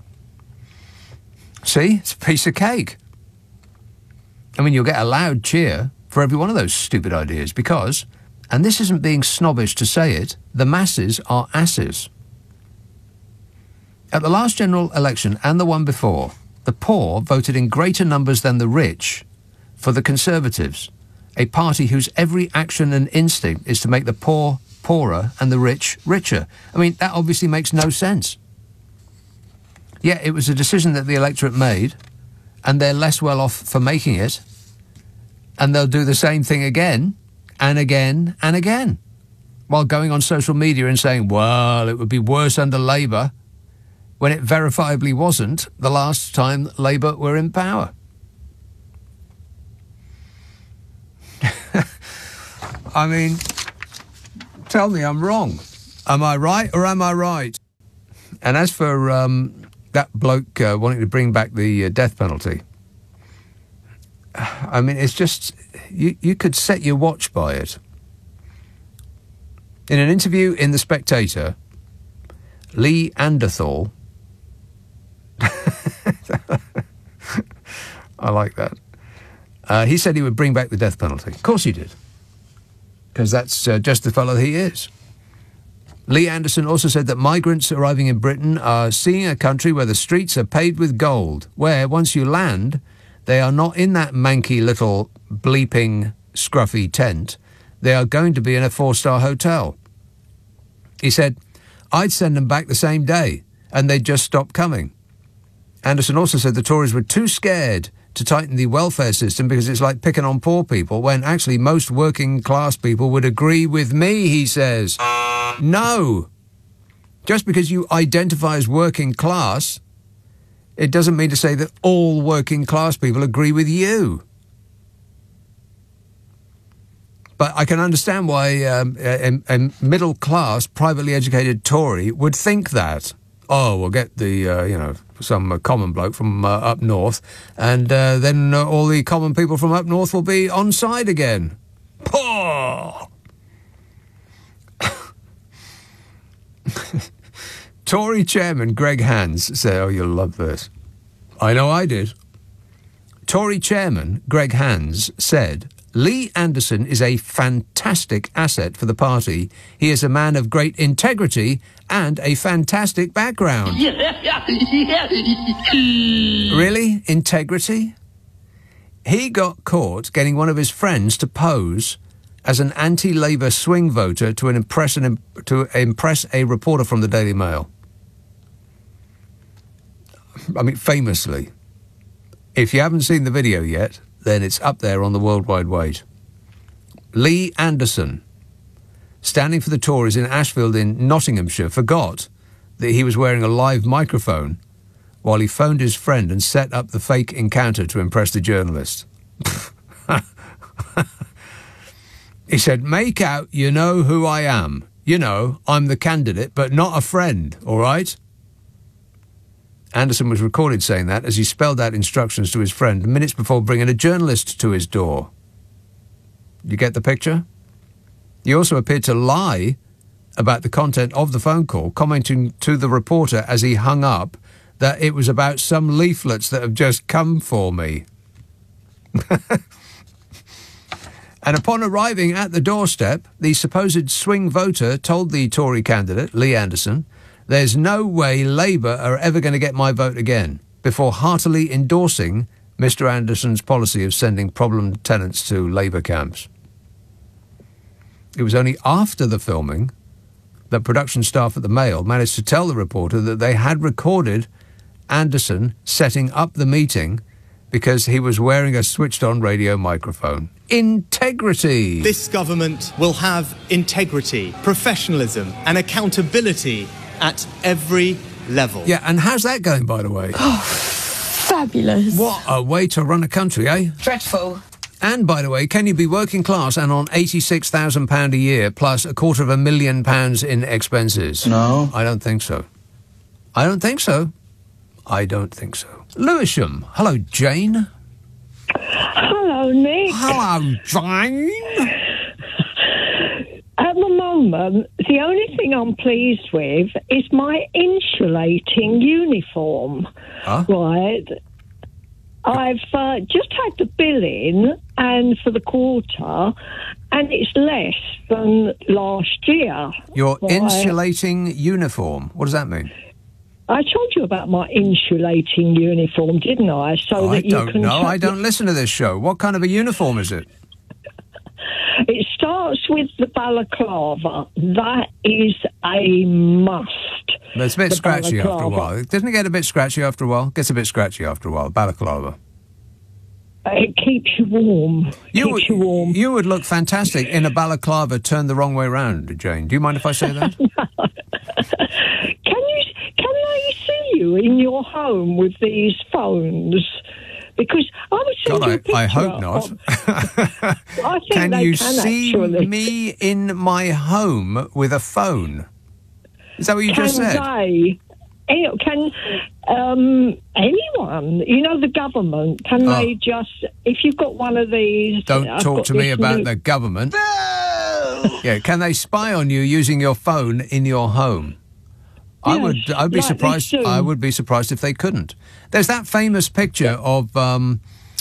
See? It's a piece of cake. I mean, you'll get a loud cheer for every one of those stupid ideas because and this isn't being snobbish to say it, the masses are asses. At the last general election and the one before, the poor voted in greater numbers than the rich for the Conservatives, a party whose every action and instinct is to make the poor poorer and the rich richer. I mean, that obviously makes no sense. Yeah, it was a decision that the electorate made, and they're less well off for making it, and they'll do the same thing again and again and again, while going on social media and saying, well, it would be worse under Labour, when it verifiably wasn't the last time Labour were in power. I mean, tell me I'm wrong. Am I right or am I right? And as for that bloke wanting to bring back the death penalty, I mean, it's just, you could set your watch by it. In an interview in The Spectator, Lee Anderthal, I like that, he said he would bring back the death penalty. Of course he did, because that's just the fellow he is. Lee Anderson also said that migrants arriving in Britain are seeing a country where the streets are paved with gold, where, once you land, they are not in that manky little bleeping, scruffy tent. They are going to be in a 4-star hotel. He said, I'd send them back the same day, and they'd just stop coming. Anderson also said the Tories were too scared to tighten the welfare system because it's like picking on poor people, when actually most working class people would agree with me, he says. No. Just because you identify as working class, it doesn't mean to say that all working class people agree with you. But I can understand why a middle class, privately educated Tory would think that. Oh, we'll get the, some common bloke from up north, and then all the common people from up north will be on side again. Poor! Tory chairman Greg Hands said, oh, you'll love this. I know I did. Tory chairman Greg Hands said, Lee Anderson is a fantastic asset for the party. He is a man of great integrity and a fantastic background. Really? Integrity? He got caught getting one of his friends to pose as an anti-Labour swing voter to impress a reporter from the Daily Mail. I mean, famously. If you haven't seen the video yet, then it's up there on the World Wide Wait. Lee Anderson, standing for the Tories in Ashfield in Nottinghamshire, forgot that he was wearing a live microphone while he phoned his friend and set up the fake encounter to impress the journalist. He said, make out you know who I am. You know, I'm the candidate, but not a friend, all right? Anderson was recorded saying that as he spelled out instructions to his friend minutes before bringing a journalist to his door. You get the picture? He also appeared to lie about the content of the phone call, commenting to the reporter as he hung up that it was about some leaflets that have just come for me. And upon arriving at the doorstep, the supposed swing voter told the Tory candidate, Lee Anderson, there's no way Labour are ever going to get my vote again, before heartily endorsing Mr Anderson's policy of sending problem tenants to Labour camps. It was only after the filming that production staff at the Mail managed to tell the reporter that they had recorded Anderson setting up the meeting because he was wearing a switched-on radio microphone. Integrity! This government will have integrity, professionalism and accountability at every level. Yeah, and how's that going, by the way? Oh, fabulous. What a way to run a country, eh? Dreadful. And, by the way, can you be working class and on £86,000 a year plus £250,000 in expenses? No. I don't think so. I don't think so. I don't think so. Lewisham. Hello, Jane. Hello, Nick. Hello, Jane. At the moment, the only thing I'm pleased with is my insulating uniform. Huh? Right. I've just had the bill in, and for the quarter, and it's less than last year. Your insulating uniform. What does that mean? I told you about my insulating uniform, didn't I? So I that you don't can know. I don't listen to this show. What kind of a uniform is it? It starts with the balaclava. That is a must. But it's a bit The scratchy after a balaclava. while. Doesn't it get a bit scratchy after a while? Gets a bit scratchy after a while. Balaclava. It keeps you warm. You would look fantastic in a balaclava turned the wrong way round, Jane. Do you mind if I say that? Can they see you in your home with these phones? Because I was send you a picture. I hope not. I think Can they you can see actually. me in my home with a phone? Is that what you just said? Can anyone, the government, can they just, if you've got one of these... Don't I've talk got to me this about new- the government. Yeah, can they spy on you using your phone in your home? I'd be like surprised. they do. I would be surprised if they couldn't. There's that famous picture of Mark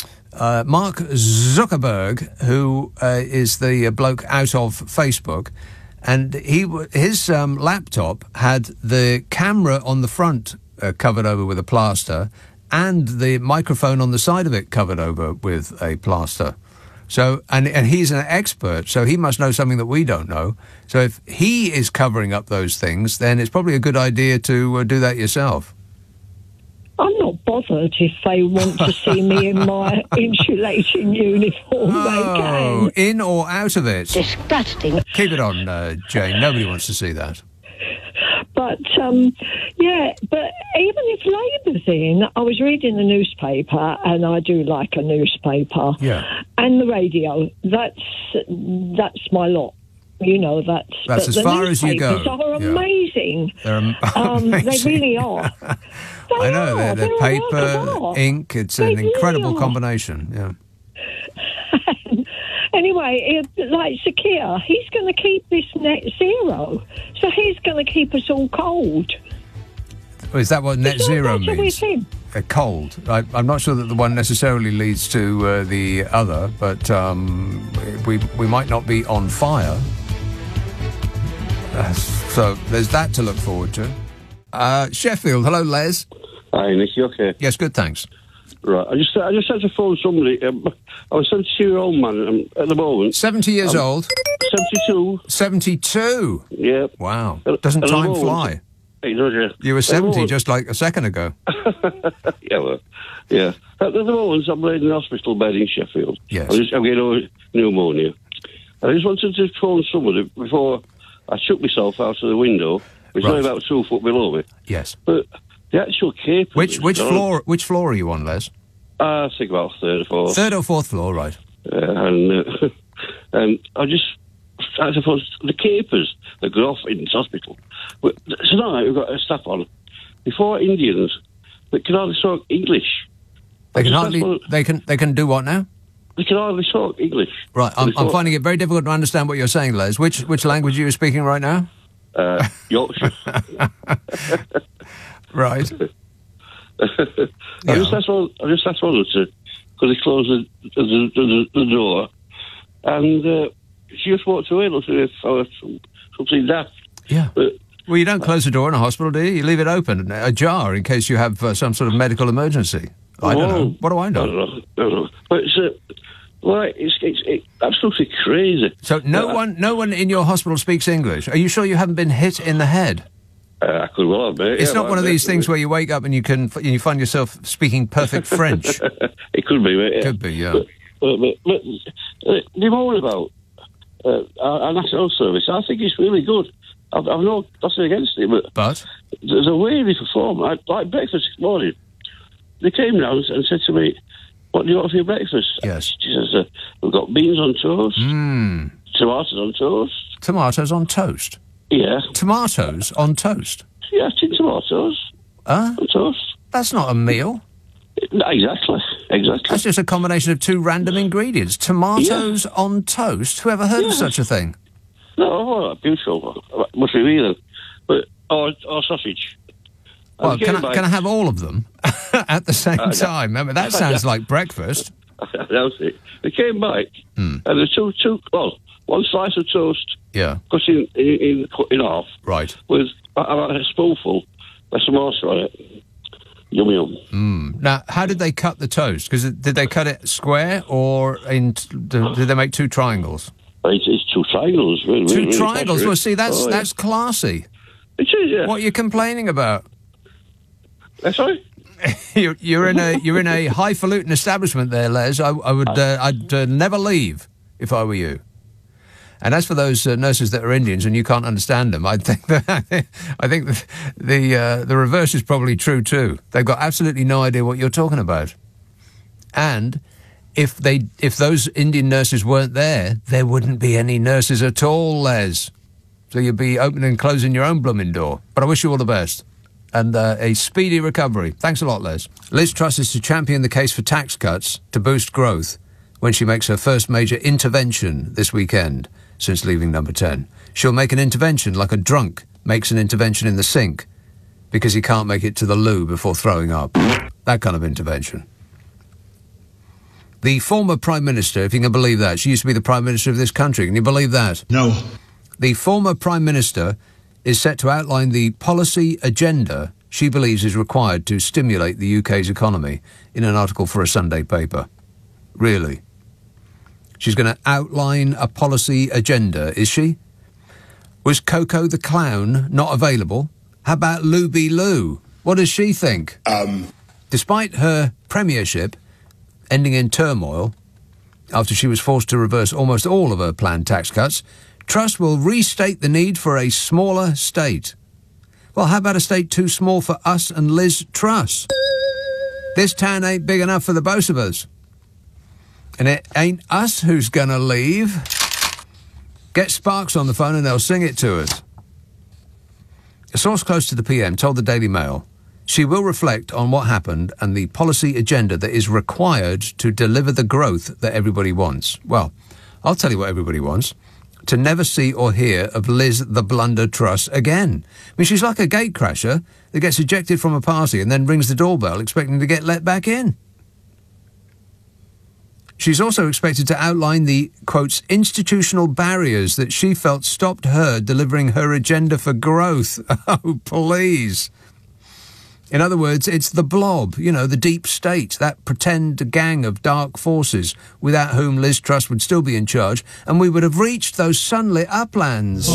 Zuckerberg, who is the bloke out of Facebook, and his laptop had the camera on the front covered over with a plaster, and the microphone on the side of it covered over with a plaster. So, and he's an expert, so he must know something that we don't know. So if he is covering up those things, then it's probably a good idea to do that yourself. I'm not bothered if they want to see me in my insulating uniform. They can. In or out of it? Disgusting. Keep it on, Jane. Nobody wants to see that. But, but even if Labour's in, I was reading the newspaper, and I do like a newspaper. Yeah. And the radio, that's my lot. That's as far as you go. The newspapers are Yeah. amazing. They're They amazing. really are. I know, they're They're a work paper, of art. ink, it's They an really incredible are. combination, yeah. Anyway, like Sakir, he's going to keep this net zero. So he's going to keep us all cold. Is that what net It's all zero better means? with him. Cold. I'm not sure that the one necessarily leads to the other, but we might not be on fire. So there's that to look forward to. Sheffield, hello, Les. Hi, Nick, you okay? Yes, good, thanks. Right, I just had to phone somebody. I was a 72-year-old man at the moment. 70 years old? 72. 72? Yeah. Wow. Doesn't At the time moment- fly? It does, yeah. You were At the 70 moment- just like a second ago. Yeah, well, yeah. At the moment, I'm laying in a hospital bed in Sheffield. Yes. I'm getting over pneumonia. And I just wanted to phone somebody before I shook myself out of the window, which is only about 2 foot below me. Yes. But the actual cape... Which floor are you on, Les? I think about third or fourth. Third or fourth floor, right. And I just... I suppose the capers that go off in this hospital. But tonight we've got a staff on. Before Indians, that can hardly talk English. They can do what now? They can hardly talk English. Right, I'm finding it very difficult to understand what you're saying, Les. Which language are you speaking right now? Yorkshire. Right. I just asked one to, because he closed the door, and she just walked away, looked as if I was something daft. Yeah. But, Well, you don't close the door in a hospital, do you? You leave it open, ajar, in case you have some sort of medical emergency. I don't know. What do I know? I don't know. But it's absolutely crazy. So no one in your hospital speaks English. Are you sure you haven't been hit in the head? I could well have, mate. It's not one of these things where you wake up and you find yourself speaking perfect French. It could be, mate. Yeah. Could be, yeah. But the more about our National Service, I think it's really good. I've no nothing against it, but there's a way they perform. Like breakfast this morning, they came down and said to me, "What do you want for your breakfast?" Yes. She says, "We've got beans on toast, tomatoes on toast." Tomatoes on toast? Yeah. Tomatoes on toast? Yeah, tin tomatoes on toast. That's not a meal. Exactly. That's just a combination of two random ingredients. Tomatoes on toast? Who ever heard of such a thing? No, well, beautiful. Must be real. But or sausage. Well, can I have all of them at the same time? Remember, that sounds like breakfast. That was it. They came back, and there's one slice of toast, cut in half, right, with a spoonful with some mortar on it. Yum yum. Now, how did they cut the toast? Because did they cut it square or did they make two triangles? It's two triangles. Really, two really triangles. classy. Well, see, that's classy. It is, yeah. What are you complaining about? Sorry. You're in a highfalutin establishment there, Les. I'd never leave if I were you. And as for those nurses that are Indians and you can't understand them, I think the reverse is probably true too. They've got absolutely no idea what you're talking about. And if those Indian nurses weren't there wouldn't be any nurses at all, Les. So you'd be opening and closing your own blooming door. But I wish you all the best. And a speedy recovery. Thanks a lot, Les. Liz Truss is to champion the case for tax cuts to boost growth when she makes her first major intervention this weekend since leaving Number 10. She'll make an intervention like a drunk makes an intervention in the sink because he can't make it to the loo before throwing up. That kind of intervention. The former Prime Minister, if you can believe that, she used to be the Prime Minister of this country. Can you believe that? No. The former Prime Minister is set to outline the policy agenda she believes is required to stimulate the UK's economy in an article for a Sunday paper. Really? She's going to outline a policy agenda, is she? Was Coco the Clown not available? How about Luby Lou? What does she think? Despite her premiership ending in turmoil after she was forced to reverse almost all of her planned tax cuts, Truss will restate the need for a smaller state. Well, how about a state too small for us and Liz Truss? This town ain't big enough for the both of us. And it ain't us who's going to leave. Get Sparks on the phone and they'll sing it to us. A source close to the PM told the Daily Mail she will reflect on what happened and the policy agenda that is required to deliver the growth that everybody wants. Well, I'll tell you what everybody wants. To never see or hear of Liz the Blunder Truss again. I mean, she's like a gatecrasher that gets ejected from a party and then rings the doorbell expecting to get let back in. She's also expected to outline the, quotes, institutional barriers that she felt stopped her delivering her agenda for growth. Oh, please. In other words, it's the blob, you know, the deep state, that pretend gang of dark forces without whom Liz Truss would still be in charge, and we would have reached those sunlit uplands.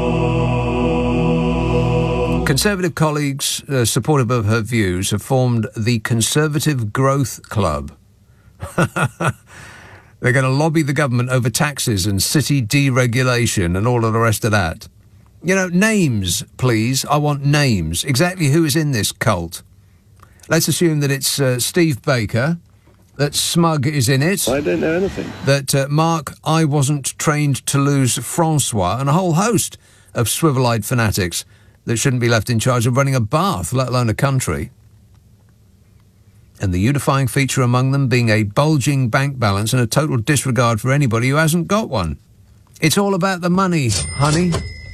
Conservative colleagues supportive of her views have formed the Conservative Growth Club. They're going to lobby the government over taxes and city deregulation and all of the rest of that. You know, names, please. I want names. Exactly who is in this cult. Let's assume that it's Steve Baker, that Smug is in it. I don't know anything. That Mark, I wasn't trained to lose Francois, and a whole host of swivel-eyed fanatics that shouldn't be left in charge of running a bath, let alone a country. And the unifying feature among them being a bulging bank balance and a total disregard for anybody who hasn't got one. It's all about the money, honey.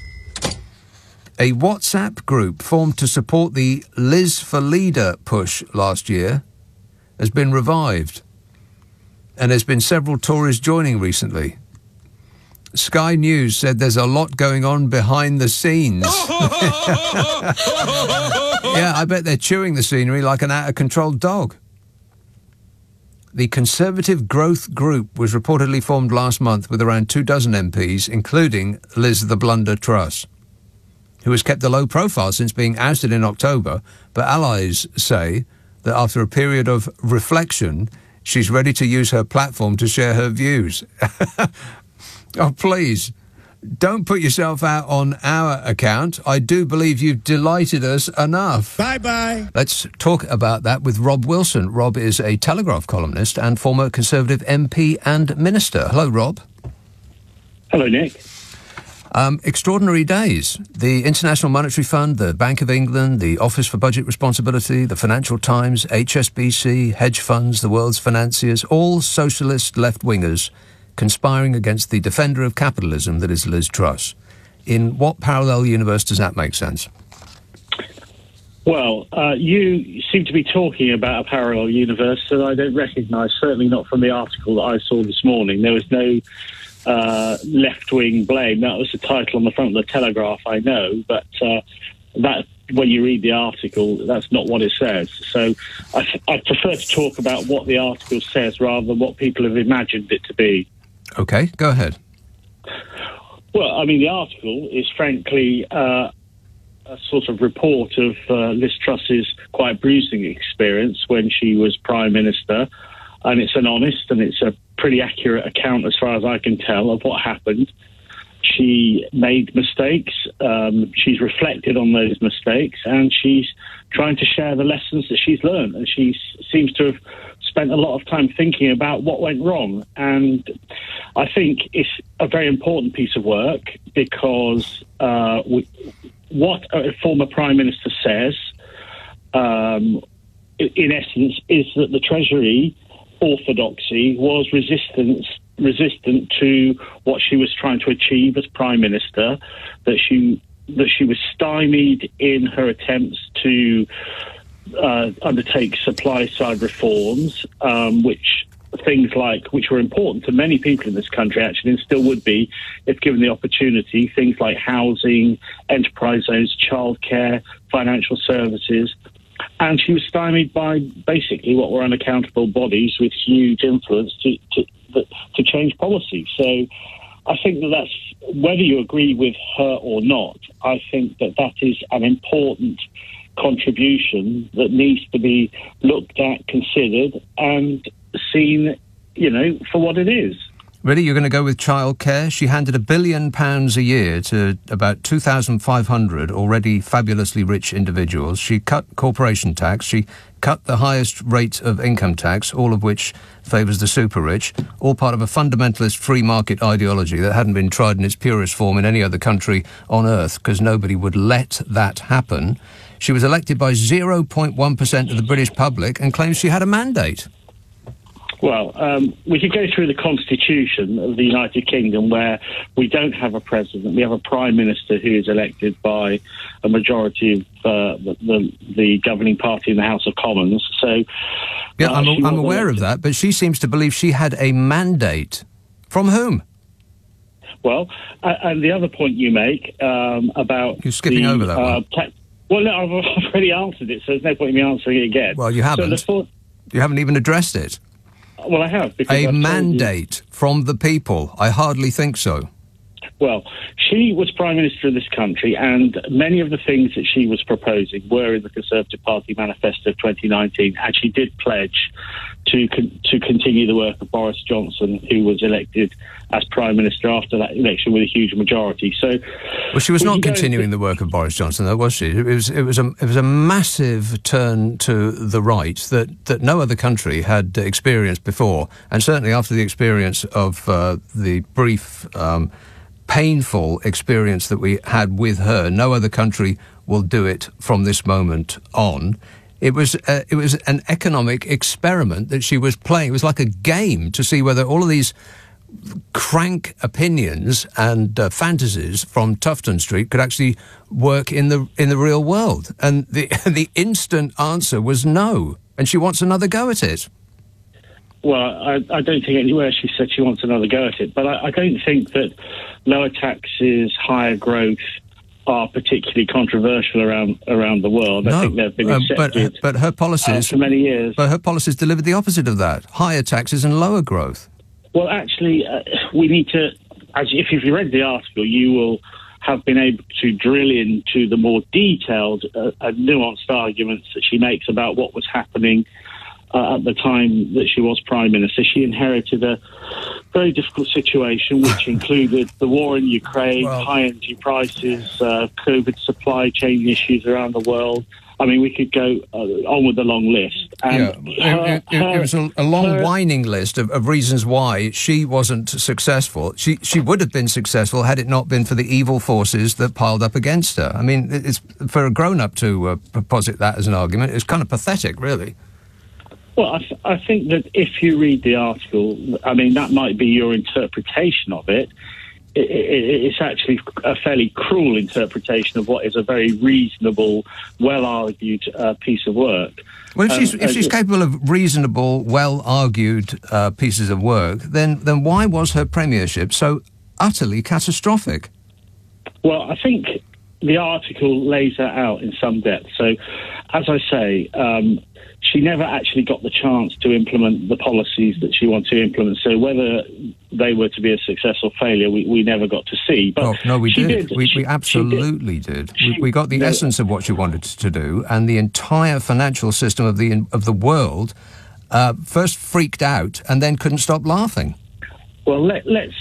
A WhatsApp group formed to support the Liz for Leader push last year has been revived. And there's been several Tories joining recently. Sky News said there's a lot going on behind the scenes. Yeah, I bet they're chewing the scenery like an out-of-control dog. The Conservative Growth Group was reportedly formed last month with around 24 MPs, including Liz the Blunder Truss, who has kept a low profile since being ousted in October, but allies say that after a period of reflection, she's ready to use her platform to share her views. Oh, please, don't put yourself out on our account. I do believe you've delighted us enough. Bye-bye. Let's talk about that with Rob Wilson. Rob is a Telegraph columnist and former Conservative MP and Minister. Hello, Rob. Hello, Nick. Extraordinary days. The International Monetary Fund, the Bank of England, the Office for Budget Responsibility, the Financial Times, HSBC, hedge funds, the world's financiers, all socialist left-wingers conspiring against the defender of capitalism that is Liz Truss. In what parallel universe does that make sense? Well, you seem to be talking about a parallel universe that I don't recognise, certainly not from the article that I saw this morning. There was no left-wing blame. That was the title on the front of the Telegraph, I know, but that, when you read the article, that's not what it says. So I prefer to talk about what the article says rather than what people have imagined it to be. OK, go ahead. Well, I mean, the article is frankly a sort of report of Liz Truss's quite bruising experience when she was Prime Minister, and it's an honest and it's a pretty accurate account, as far as I can tell, of what happened. She made mistakes, she's reflected on those mistakes, and she's trying to share the lessons that she's learned, and she seems to have spent a lot of time thinking about what went wrong. And I think it's a very important piece of work, because what a former Prime Minister says, in essence, is that the Treasury orthodoxy was resistant to what she was trying to achieve as Prime Minister, that she was stymied in her attempts to undertake supply-side reforms, which were important to many people in this country, actually, and still would be if given the opportunity, things like housing, enterprise zones, childcare, financial services. And she was stymied by basically what were unaccountable bodies with huge influence to change policy. So I think that's, whether you agree with her or not, I think that is an important contribution that needs to be looked at, considered, and seen, for what it is. Really? You're going to go with childcare? She handed £1 billion a year to about 2,500 already fabulously rich individuals. She cut corporation tax. She cut the highest rate of income tax, all of which favours the super rich, all part of a fundamentalist free market ideology that hadn't been tried in its purest form in any other country on earth, because nobody would let that happen. She was elected by 0.1% of the British public and claims she had a mandate. Well, we could go through the Constitution of the United Kingdom, where we don't have a president. We have a Prime Minister who is elected by a majority of the governing party in the House of Commons. So, yeah, I'm aware of that, but she seems to believe she had a mandate. From whom? Well, and the other point you make about... You're skipping over that one. Well, no, I've already answered it, so there's no point in me answering it again. Well, you haven't. You haven't even addressed it. Well, I have. Because a mandate from the people? I hardly think so. Well, she was Prime Minister of this country, and many of the things that she was proposing were in the Conservative Party manifesto of 2019, and she did pledge to continue the work of Boris Johnson, who was elected as Prime Minister after that election with a huge majority. So, well, she was not continuing the work of Boris Johnson, though, was she? It was a massive turn to the right that no other country had experienced before, and certainly after the experience of the brief, painful experience that we had with her, no other country will do it from this moment on. It was an economic experiment that she was playing. It was like a game to see whether all of these crank opinions and fantasies from Tufton Street could actually work in the real world. And the instant answer was no, and she wants another go at it. Well, I don't think anywhere she said she wants another go at it, but I don't think that lower taxes, higher growth are particularly controversial around the world. No, I think they've been accepted but her policies for many years. But her policies delivered the opposite of that: higher taxes and lower growth. Well, actually, we need to. If you've read the article, you will have been able to drill into the more detailed and nuanced arguments that she makes about what was happening at the time that she was Prime Minister. She inherited a very difficult situation, which included the war in Ukraine, high energy prices, COVID supply chain issues around the world. I mean, we could go on with a long list. And it was a long, whining list of reasons why she wasn't successful. She would have been successful had it not been for the evil forces that piled up against her. I mean, it's for a grown-up to posit that as an argument. It's kind of pathetic, really. Well, I think that if you read the article, I mean, that might be your interpretation of it. it's actually a fairly cruel interpretation of what is a very reasonable, well-argued piece of work. Well, if she's capable of reasonable, well-argued pieces of work, then why was her premiership so utterly catastrophic? Well, I think the article lays that out in some depth. So, as I say, she never actually got the chance to implement the policies that she wanted to implement. So whether they were to be a success or failure, we never got to see. But no, we did. We absolutely did. We got the essence of what she wanted to do, and the entire financial system of the world first freaked out and then couldn't stop laughing. Well, let's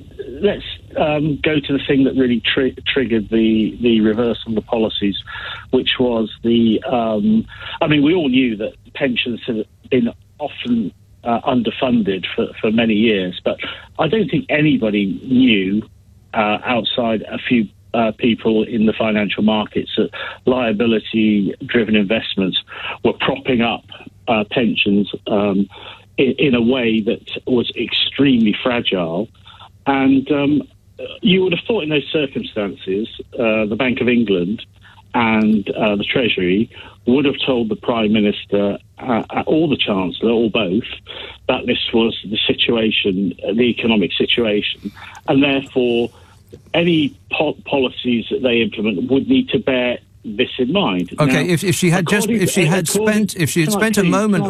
go to the thing that really triggered the reversal of the policies, which was we all knew that pensions have been often underfunded for many years, but I don't think anybody knew outside a few people in the financial markets that liability-driven investments were propping up pensions in a way that was extremely fragile. And you would have thought in those circumstances, the Bank of England and the Treasury would have told the Prime Minister or the Chancellor, or both, that this was the situation, the economic situation, and therefore any policies that they implement would need to bear this in mind. Okay, now, if she had spent a moment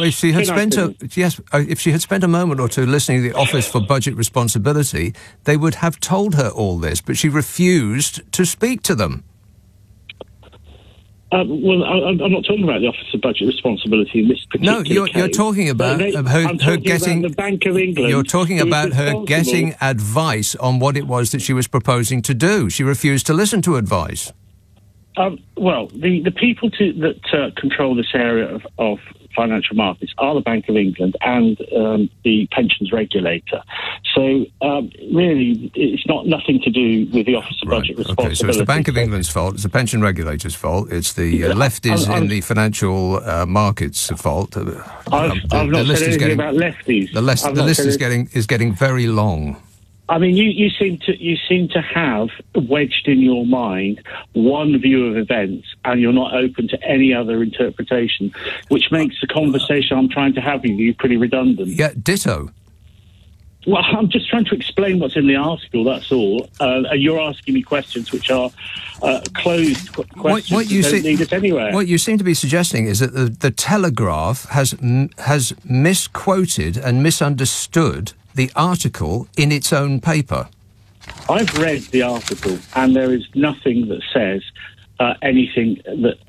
or two listening to the Office for Budget Responsibility, they would have told her all this, but she refused to speak to them. Well, I'm not talking about the Office of Budget Responsibility in this particular case. No, you're talking about her getting... About the Bank of England. You're talking about her getting advice on what it was that she was proposing to do. She refused to listen to advice. Well, the people that control this area of financial markets are the Bank of England and the pensions regulator. So, really, it's nothing to do with the Office of Budget Responsibility. Okay, so it's the Bank of England's fault, it's the pension regulator's fault, it's the lefties in the financial markets' fault. I've not said anything about lefties. The list is getting very long. I mean, you seem to have wedged in your mind one view of events, and you're not open to any other interpretation, which makes the conversation I'm trying to have with you pretty redundant. Yeah, ditto. Well, I'm just trying to explain what's in the article, that's all. And you're asking me questions which are closed questions that don't lead us anywhere. What you seem to be suggesting is that the Telegraph has misquoted and misunderstood the article in its own paper. I've read the article, and there is nothing that says anything that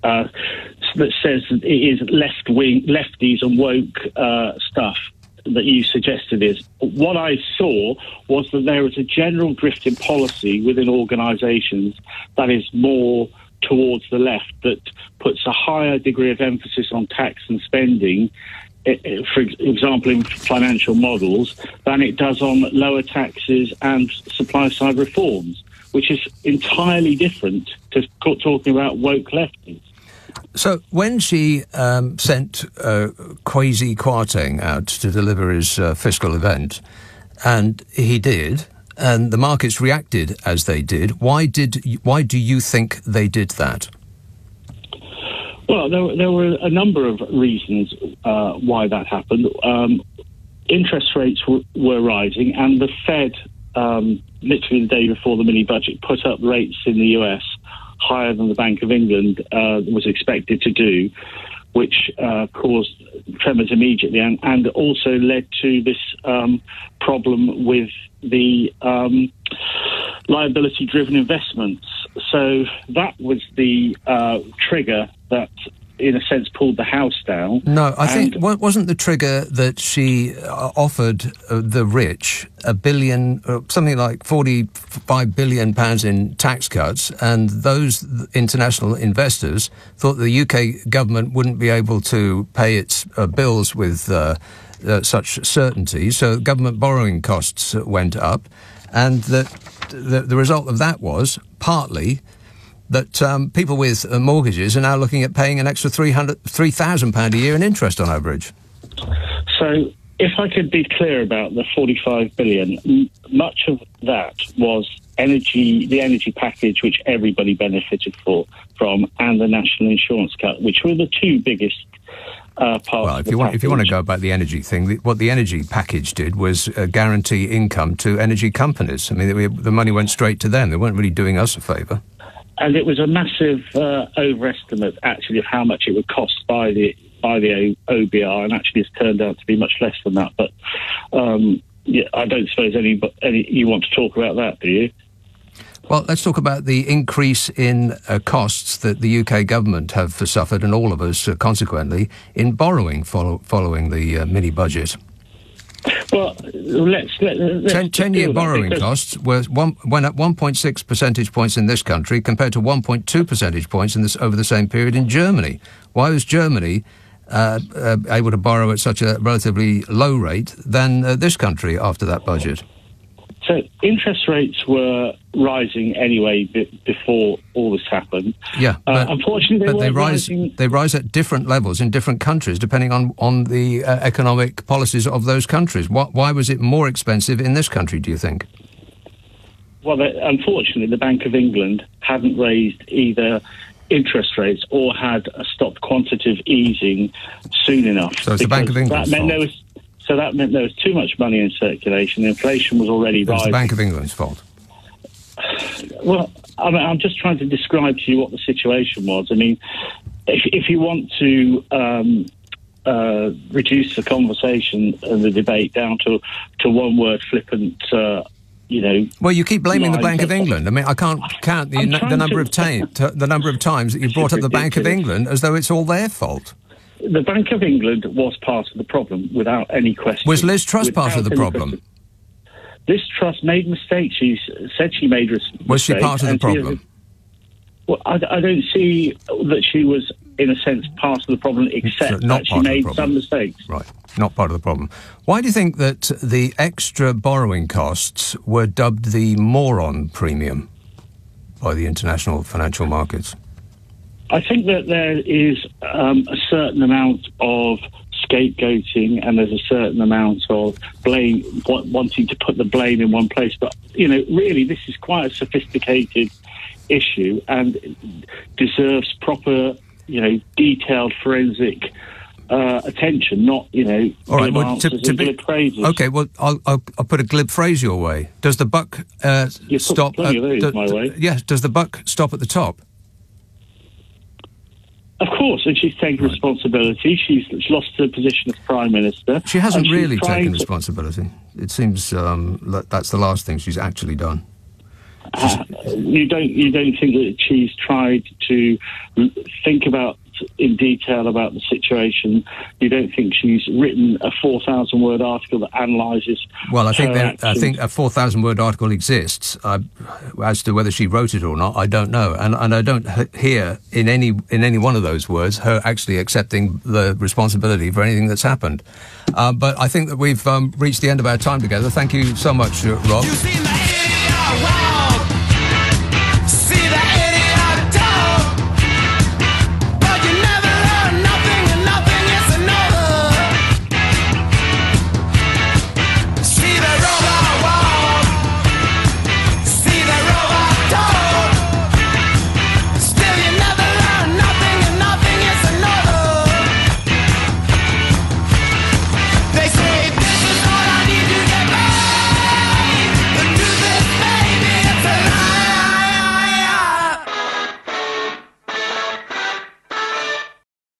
says that it is lefties and woke stuff that you suggested is. What I saw was that there is a general drift in policy within organisations that is more towards the left, that puts a higher degree of emphasis on tax and spending, for example, in financial models, than it does on lower taxes and supply-side reforms, which is entirely different to talking about woke lefties. So when she sent Kwasi Kwarteng out to deliver his fiscal event, and he did, and the markets reacted as they did, why do you think they did that? Well, there were a number of reasons why that happened. Interest rates were rising, and the Fed, literally the day before the mini-budget, put up rates in the US higher than the Bank of England was expected to do, which caused tremors immediately and also led to this problem with the liability-driven investments. So that was the trigger that, in a sense, pulled the house down. No, I think wasn't the trigger that she offered the rich $1 billion, something like £45 billion in tax cuts, and those international investors thought the UK government wouldn't be able to pay its bills with such certainty, so government borrowing costs went up, and the result of that was partly that people with mortgages are now looking at paying an extra £3,000 a year in interest on average. So if I could be clear about the 45 billion, much of that was the energy package, which everybody benefited from, and the national insurance cut, which were the two biggest parts. Well, if you want to go about the energy thing, what the energy package did was guarantee income to energy companies. I mean, the money went straight to them. They weren't really doing us a favour. And it was a massive overestimate, actually, of how much it would cost by the OBR, and actually it's turned out to be much less than that. But I don't suppose any you want to talk about that, do you? Well, let's talk about the increase in costs that the UK government have suffered, and all of us, consequently, in borrowing following the mini-budget. Well, let's 10-year borrowing costs went up 1.6 percentage points in this country compared to 1.2 percentage points over the same period in Germany. Why was Germany able to borrow at such a relatively low rate than this country after that budget? So interest rates were rising anyway before all this happened. Yeah, unfortunately, they rise at different levels in different countries, depending on the economic policies of those countries. Why was it more expensive in this country, do you think? Well, unfortunately, the Bank of England hadn't raised either interest rates or had stopped quantitative easing soon enough. So it's the Bank of England's fault. So that meant there was too much money in circulation. Inflation was already rising. It was the Bank of England's fault. Well, I'm just trying to describe to you what the situation was. I mean, if you want to reduce the conversation and the debate down to one word, flippant, Well, you keep blaming the Bank of England. I mean, I can't count the number of times that you brought up the Bank of England as though it's all their fault. The Bank of England was part of the problem, without any question. Was Liz Truss part of the problem? Liz Truss made mistakes. She said she made mistakes. Was she part of the problem? Well, I don't see that she was, in a sense, part of the problem, except that she made some mistakes. Right, not part of the problem. Why do you think that the extra borrowing costs were dubbed the moron premium by the international financial markets? I think that there is a certain amount of scapegoating, and there's a certain amount of blame, wanting to put the blame in one place. But, really, this is quite a sophisticated issue and deserves proper, detailed forensic attention, not, all right, well, glib phrases. Okay, well, I'll put a glib phrase your way. Does the buck stop? My way. Yes. Does the buck stop at the top? Of course, and she's taken responsibility. She's lost her position as Prime Minister. She hasn't really taken responsibility. It seems that's the last thing she's actually done. You don't think that she's tried to think about in detail about the situation? You don't think she's written a 4,000-word article that analyses? Well, I think a 4,000-word article exists. As to whether she wrote it or not, I don't know, and I don't hear in any one of those words her actually accepting the responsibility for anything that's happened. But I think that we've reached the end of our time together. Thank you so much, Rob.